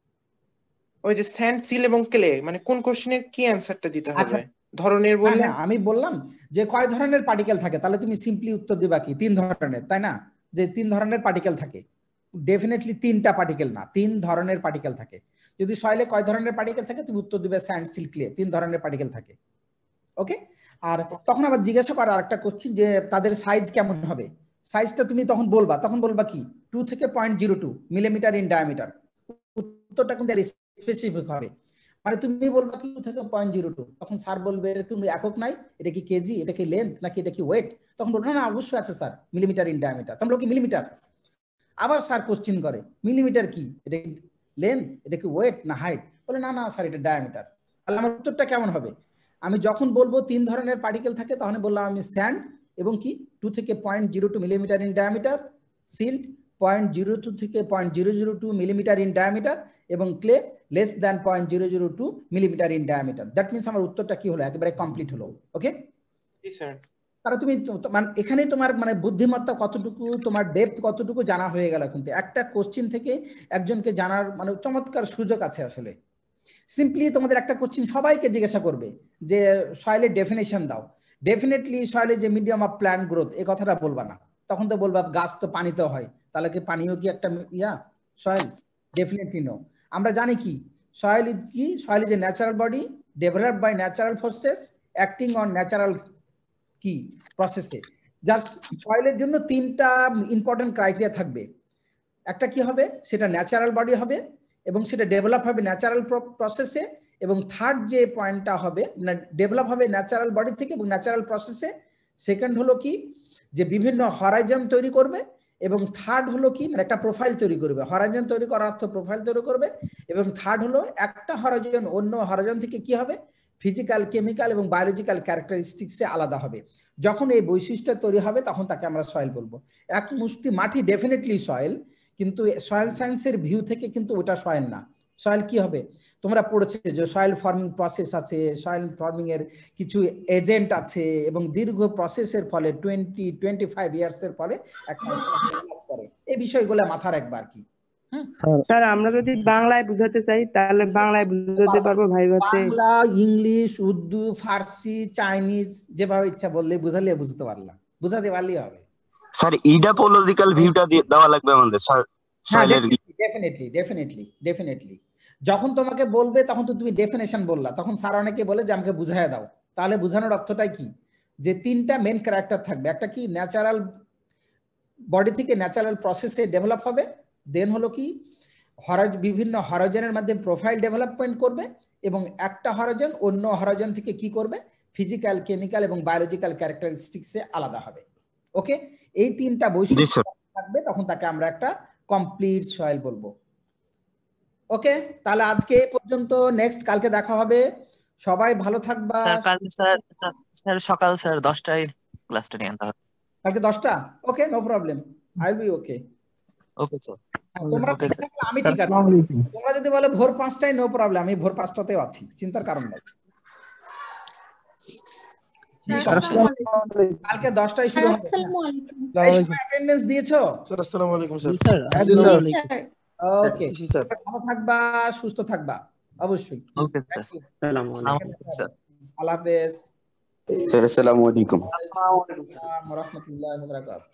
ওই যে স্যান্ড, সিল এবং ক্লে, মানে কোন কোশ্চেনের কি অ্যানসারটা দিতে আচ্ছা হবে ধরনের বললেন? হ্যাঁ, আমি বললাম যে কয় ধরনের পার্টিকেল থাকে, তাহলে তুমি সিম্পলি উত্তর দিবা কি তিন ধরনের, তাই না? যে তিন ধরনের পার্টিকেল থাকে, ডেফিনেটলি তিনটা পার্টিকেল না, তিন ধরনের পার্টিকেল থাকে। যদি সয়েলে কয় ধরনের পার্টিকেল থাকে তুমি উত্তর দিবে স্যান্ড, সিল, ক্লে, তিন ধরনের পার্টিকেল থাকে। ওকে আর তখন আবার জিজ্ঞাসা করা আরেকটা কোশ্চেন যে তাদের সাইজ কেমন হবে, সাইজটা তুমি তখন বলবা, তখন বলবা কি টু থেকে point zero two millimetre in diameter. উত্তরটা কিন্তু স্পেসিফিক হবে, মানে তুমি বলবা কি টু থেকে পয়েন্ট জিরো টু, তখন স্যার বলবে এরকম একক নাই, এটা কি কেজি, এটা কি লেন্থ, নাকি এটা কি ওয়েট? তখন বলবো না অবশ্যই আছে স্যার মিলিমিটার ইন ডায়ামিটার। তখন কি মিলিমিটার, আবার স্যার কোশ্চেন করে মিলিমিটার কি, এটা কি লেন্থ, এটা কি ওয়েট না হাইট? বলে না না স্যার এটা ডায়ামিটার। তাহলে আমার উত্তরটা কেমন হবে? আমি যখন বলবো তিন ধরনের পার্টিকেল থাকে তখন বললাম আমি স্যান্ড এবং কি টু থেকে point zero two millimetre in diameter, silt point zero two থেকে point zero zero two millimetre in diameter, এবং clay less than point zero zero two millimetre in diameter. That means আমার উত্তরটা কি হলো, একেবারে কমপ্লিট হলো। ওকে তাহলে তুমি মানে এখানেই তোমার মানে বুদ্ধিমত্তা কতটুকু, তোমার ডেপথ কতটুকু জানা হয়ে গেল। কিন্তু একটা কোশ্চিন থেকে একজনকে জানার মানে চমৎকার সুযোগ আছে আসলে। সিম্পলি তোমাদের একটা কোশ্চিন সবাইকে জিজ্ঞাসা করবে যে সয়েলের ডেফিনেশন দাও, ডেফিনেটলি সয়েলের যে মিডিয়াম অফ প্ল্যান্ট গ্রোথ এই কথাটা বলবা না, তখন তো বলবা গাছ তো পানিতে হয়, তাহলে কি পানিও কি একটা ইয়া সয়েল? Definitely no. আমরা জানি কি সয়েল কি, soil is a natural body developed by natural forces acting on natural কি প্রসেসে। যার সয়েলের জন্য তিনটা ইম্পর্টেন্ট ক্রাইটেরিয়া থাকবে, একটা কি হবে সেটা ন্যাচারাল বডি হবে এবং সেটা ডেভেলপ হবে ন্যাচারাল প্রসেসে, এবং থার্ড যে পয়েন্টটা হবে ডেভেলপ হবে ন্যাচারাল বডি থেকে এবং ন্যাচারাল প্রসেসে, সেকেন্ড হলো কি যে বিভিন্ন হরাইজন তৈরি করবে, এবং থার্ড হলো কি মানে একটা প্রোফাইল তৈরি করবে। হরাইজন তৈরি করার অর্থ প্রোফাইল তৈরি করবে, এবং থার্ড হলো একটা হরাইজন অন্য হরাইজন থেকে কি হবে ফিজিক্যাল, কেমিক্যাল এবং বায়োলজিক্যাল ক্যারেক্টারিস্টিক্সে আলাদা হবে। যখন এই বৈশিষ্ট্য তৈরি হবে তখন তাকে আমরা সয়েল বলবো। এক মুষ্টি মাটি ডেফিনেটলি সয়েল, কিন্তু সয়েল সায়েন্সের ভিউ থেকে কিন্তু ওটা সয়েল না। সয়েল কি হবে তোমরা পড়েছে যে সয়েল ফর্মিং প্রসেস আছে, সয়েল ফর্মিং এর কিছু এজেন্ট আছে, এবং দীর্ঘ প্রসেসের ফলে টোয়েন্টি টোয়েন্টি ফাইভ ইয়ার্স এর ফলে একটা করে। এই বিষয়গুলো মাথা রাখবা আর কি। স্যার আমরা যদি বাংলায় বুঝাতে চাই তাহলে বাংলায় বুঝাতে পারবো ভাইভাতে? বাংলা, ইংলিশ, উর্দু, ফার্সি, চাইনিজ যেভাবে ইচ্ছা বললে বুঝালে বুঝতে পারলাম, বুঝাতে পারলেই হবে। স্যার ইডাপোলজিক্যাল ভিউটা দেওয়া লাগবে আমাদের সয়েলের। ডেফিনেটলি ডেফিনেটলি ডেফিনেটলি যখন তোমাকে বলবে তখন তো তুমি ডেফিনেশন বললা, তখন স্যার অনেকে বলে যে আমাকে বুঝায় দাও। তাহলে বোঝানোর অর্থটাই কি যে তিনটা মেন ক্যারেক্টার থাকবে, একটা কি ন্যাচারাল বডি থেকে ন্যাচারাল প্রসেসে ডেভেলপ হবে, দেন হলো কি হরাজ বিভিন্ন হরাইজনের মধ্যে প্রোফাইল ডেভেলপমেন্ট করবে, এবং একটা হরাইজন অন্য হরাইজন থেকে কি করবে ফিজিক্যাল, কেমিক্যাল এবং বায়োলজিক্যাল ক্যারেক্টারিস্টিক্সে আলাদা হবে। ওকে এই তিনটা বৈশিষ্ট্য থাকবে, তখন তাকে আমরা একটা কমপ্লিট সয়েল বলবো। ওকে তাহলে আজকে এই পর্যন্ত, নেক্সট কালকে দেখা হবে, সবাই ভালো থাকবা। স্যার কালকে স্যার স্যার সকাল স্যার দশটায় ক্লাসটা নিয়ে আনতে হবে। কালকে দশটা? Okay no problem, I will be okay. Okay sir তোমরা ঠিক থাকলে আমি ঠিক আছি, তোমরা যদি বলো ভোর পাঁচটায় নো প্রবলেম, আমি ভোর পাঁচটাতেও আছি, চিন্তার কারণ নাই। কালকে দশটায় শুরু হবে। অ্যাটেন্ডেন্স দিয়েছো? আসসালামু আলাইকুম স্যার। স্যার জি স্যার। ওকে ভালো থাকবা, সুস্থ থাকবা অবশ্যই। ওকে স্যার, আসসালামু আলাইকুম স্যার। আল্লাহ হাফেজ স্যার। আসসালামু আলাইকুম ওয়া রাহমাতুল্লাহি ওয়া বারাকাতুহু।